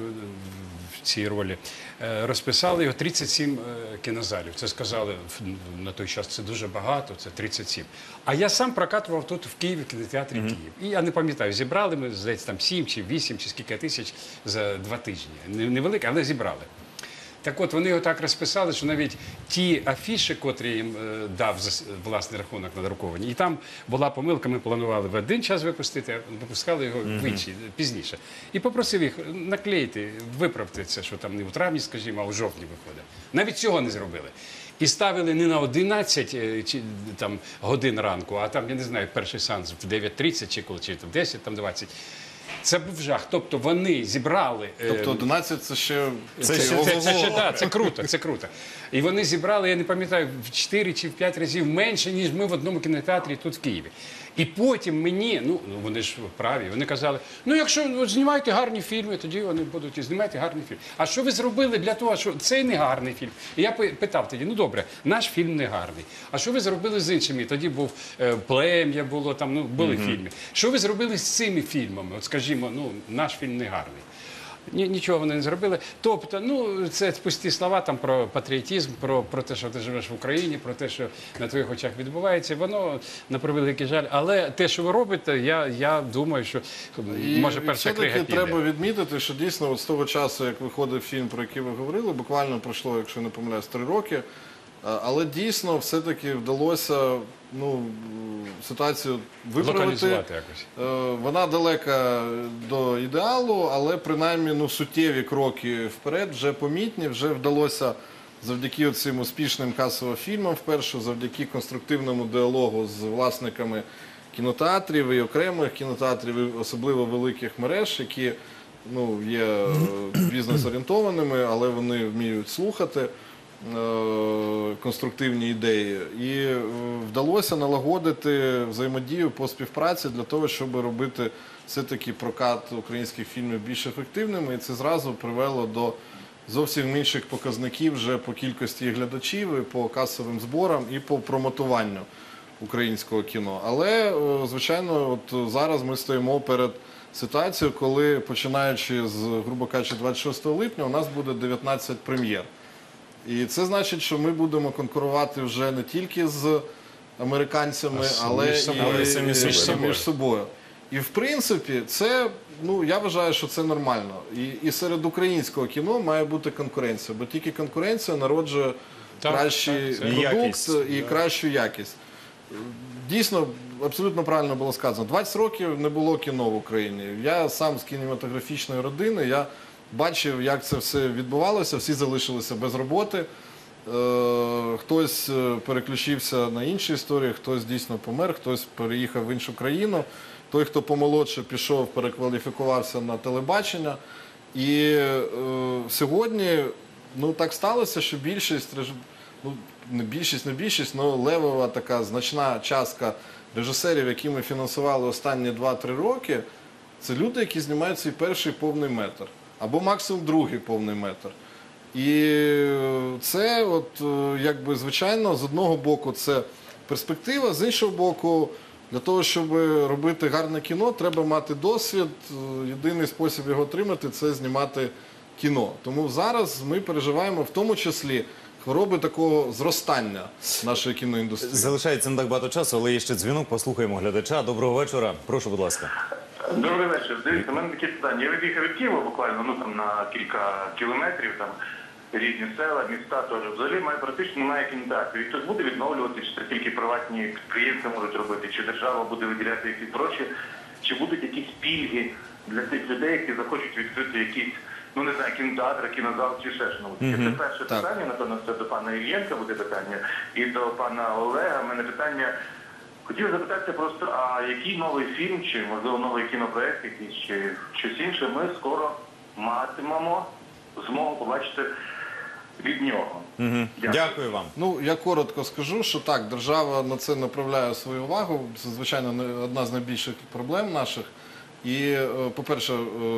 Speaker 2: в цій ролі. Е, Розписали його тридцять сім е, кінозалів. Це сказали в- на той час, це дуже багато, це тридцять сім. А я сам прокатував тут в Києві, в кінотеатрі Київ. І я не пам'ятаю, зібрали ми, здається, там сім чи вісім, чи скільки тисяч за два тижні. Не- Невелике, але зібрали. Так от, вони його так розписали, що навіть ті афіші, котрі їм е, дав за с- власний рахунок надруковані, і там була помилка, ми планували в один час випустити, а випускали його вдвічі, пізніше. І попросив їх наклейте, виправте це, що там не у травні, скажімо, а у жовтні виходить. Навіть цього не зробили. І ставили не на одинадцять е, чи, там, годин ранку, а там, я не знаю, перший сеанс в дев'ять тридцять чи коли, чи в десять, там двадцять. Це був жах. Тобто вони зібрали... е,
Speaker 3: Тобто одинадцять це ще...
Speaker 2: це, це, це, це, ще, да, це круто, це круто. І вони зібрали, я не пам'ятаю, в чотири чи в п'ять разів менше, ніж ми в одному кінотеатрі тут в Києві. І потім мені, ну ну, вони ж праві, вони казали, ну якщо ну, знімаєте гарні фільми, тоді вони будуть і знімати гарні фільми. А що ви зробили для того, що цей не гарний фільм? І я пи- питав тоді, ну добре, наш фільм не гарний. А що ви зробили з іншими? Тоді був е, «Плем'я», було там, ну були
Speaker 1: Мгм.
Speaker 2: фільми. Що ви зробили з цими фільмами? От скажімо, ну наш фільм не гарний. Ні, нічого вони не зробили. Тобто, ну, це пусті слова там про патріотизм, про, про те, що ти живеш в Україні, про те, що на твоїх очах відбувається. Воно, на превеликий жаль. Але те, що ви робите, я, я думаю, що
Speaker 3: І,
Speaker 2: може
Speaker 3: і
Speaker 2: перша
Speaker 3: все-таки
Speaker 2: книга піде.
Speaker 3: треба відмітити, що дійсно от з того часу, як виходив фільм, про який ви говорили, буквально пройшло, якщо не помиляюсь, три роки. А, Але дійсно все-таки вдалося ну, ситуацію виправити.
Speaker 2: Локалізувати якось.
Speaker 3: Е, Вона далека до ідеалу, але принаймні ну, суттєві кроки вперед вже помітні, вже вдалося завдяки цим успішним касовим фільмам вперше, завдяки конструктивному діалогу з власниками кінотеатрів і окремих кінотеатрів, і особливо великих мереж, які ну, є е, бізнес-орієнтованими, але вони вміють слухати е, конструктивні ідеї. І е, вдалося налагодити взаємодію по співпраці для того, щоб робити все-таки прокат українських фільмів більш ефективними. І це зразу привело до зовсім інших показників вже по кількості глядачів, і по касовим зборам, і по промотуванню українського кіно. Але, е, звичайно, от зараз ми стоїмо перед ситуацією, коли, починаючи з, грубо кажучи, двадцять шостого липня, у нас буде дев'ятнадцять прем'єр. І це значить, що ми будемо конкурувати вже не тільки з американцями,
Speaker 2: А з-
Speaker 3: але
Speaker 2: між
Speaker 3: і,
Speaker 2: собою.
Speaker 3: і,
Speaker 1: самі
Speaker 3: і
Speaker 1: собою.
Speaker 3: між собою. І в принципі, це, ну, я вважаю, що це нормально. І, і серед українського кіно має бути конкуренція, бо тільки конкуренція народжує
Speaker 2: Так,
Speaker 3: кращий
Speaker 2: так, це-
Speaker 3: продукт
Speaker 1: якість,
Speaker 3: і кращу якість. Дійсно, абсолютно правильно було сказано. двадцять років не було кіно в Україні. Я сам з кінематографічної родини, я бачив, як це все відбувалося, всі залишилися без роботи. Е, хтось переключився на інші історії, хтось дійсно помер, хтось переїхав в іншу країну. Той, хто помолодше пішов, перекваліфікувався на телебачення. І е, сьогодні, ну, так сталося, що більшість, ну, не більшість, не більшість, але левова така значна частка режисерів, які ми фінансували останні два-три роки, це люди, які знімають свій перший повний метр. Або максимум другий повний метр. І це, от, якби, звичайно, з одного боку це перспектива, з іншого боку, для того, щоб робити гарне кіно, треба мати досвід. Єдиний спосіб його отримати – це знімати кіно. Тому зараз ми переживаємо в тому числі хвороби такого зростання нашої кіноіндустрії.
Speaker 1: Залишається не так багато часу, але є ще дзвінок, послухаємо глядача. Доброго вечора. Прошу, будь ласка.
Speaker 14: Добрий вечір. Дивіться, у мене таке питання. Я від'їхав від Києва буквально, ну, там, на кілька кілометрів, там, різні села, міста теж. Взагалі має практично немає кінотеатрів. І хтось буде відновлювати, чи це тільки приватні підприємці можуть робити, чи держава буде виділяти якісь гроші, чи будуть якісь пільги для тих людей, які захочуть відкрити якісь, ну, не знаю, кінотеатр, кінозал, чи ще ж. Це перше питання, напевно, це до пана Іллєнка буде питання, і до пана Олега. У мене питання. Хотів запитатися просто, а який новий фільм, чи, можливо, новий кінопроект якийсь, чи щось інше, ми скоро матимемо змогу побачити від нього.
Speaker 1: Угу. Дякую. Дякую вам.
Speaker 3: Ну, я коротко скажу, що так, держава на це направляє свою увагу. Це, звичайно, одна з найбільших проблем наших. І, по-перше,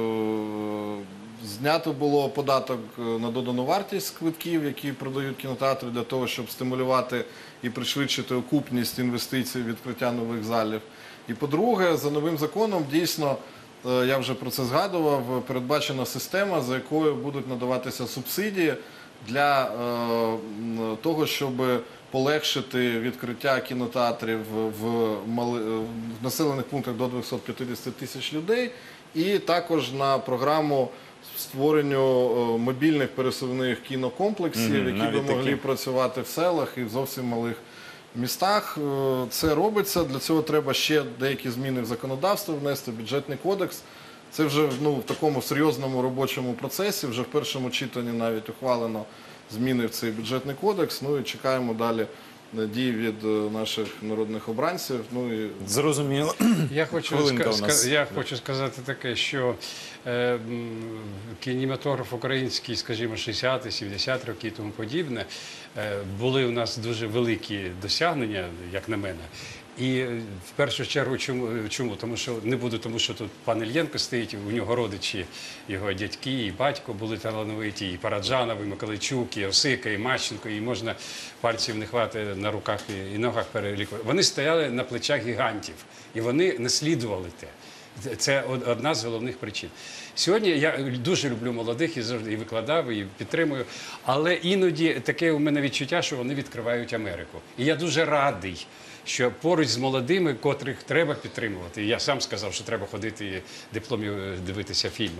Speaker 3: знято було податок на додану вартість квитків, які продають кінотеатри, для того, щоб стимулювати і пришвидшити окупність інвестицій, відкриття нових залів. І, по-друге, за новим законом, дійсно, я вже про це згадував, передбачена система, за якою будуть надаватися субсидії для е, того, щоб полегшити відкриття кінотеатрів в, мали, в населених пунктах до двохсот п'ятдесят тисяч людей, і також на програму створенню мобільних пересувних кінокомплексів, mm-hmm, які би могли такі працювати в селах і в зовсім малих містах. Це робиться, для цього треба ще деякі зміни в законодавство внести, бюджетний кодекс. Це вже, ну, в такому серйозному робочому процесі, вже в першому читанні навіть ухвалено зміни в цей бюджетний кодекс, ну і чекаємо далі дій від наших народних обранців. Ну, і...
Speaker 1: Зрозуміло.
Speaker 2: Я хочу, ска... Я хочу сказати таке, що е, кінематограф український, скажімо, шістдесят сімдесят років і тому подібне, е, були у нас дуже великі досягнення, як на мене. І в першу чергу чому? чому? Тому що не буду, тому що тут пан Ільєнко стоїть, у нього родичі, його дядьки і батько були талановиті, і Параджанов, і Миколайчук, і Осика, і Мащенко, і можна пальців не хватити на руках і ногах перелікувати. Вони стояли на плечах гігантів, і вони наслідували те. Це одна з головних причин. Сьогодні я дуже люблю молодих і завжди і викладав, і підтримую, але іноді таке у мене відчуття, що вони відкривають Америку. І я дуже радий, що поруч з молодими, котрих треба підтримувати, я сам сказав, що треба ходити і дипломів дивитися фільми.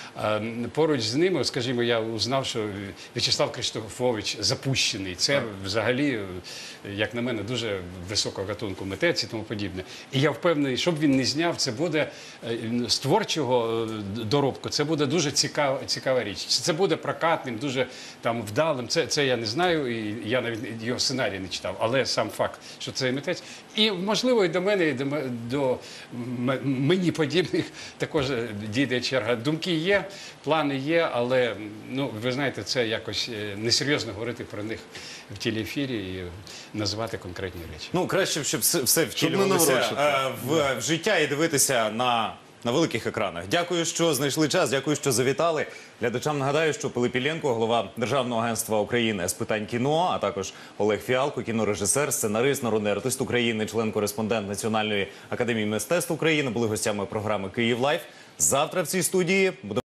Speaker 2: Поруч з ними, скажімо, я узнав, що В'ячеслав Криштофович запущений. Це взагалі, як на мене, дуже високого гатунку митець і тому подібне. І я впевнений, щоб він не зняв, це буде з творчого доробку, це буде дуже цікава, цікава річ. Це буде прокатним, дуже там вдалим. Це, це я не знаю, і я навіть його сценарій не читав, але сам факт, що це митець. І, можливо, і до мене, і до, до мені подібних також дійде черга. Думки є, плани є, але, ну, ви знаєте, це якось несерйозно говорити про них в телеефірі і називати конкретні речі.
Speaker 1: Ну, краще, щоб все, все втілювалося в, в життя і дивитися на, на великих екранах. Дякую, що знайшли час, дякую, що завітали. Глядачам нагадаю, що Пилип Іллєнко, голова Державного агентства України з питань кіно, а також Олег Фіалко, кінорежисер, сценарист, народний артист України, член-кореспондент Національної академії мистецтв України, були гостями програми «Київ Лайф». Завтра в цій студії буде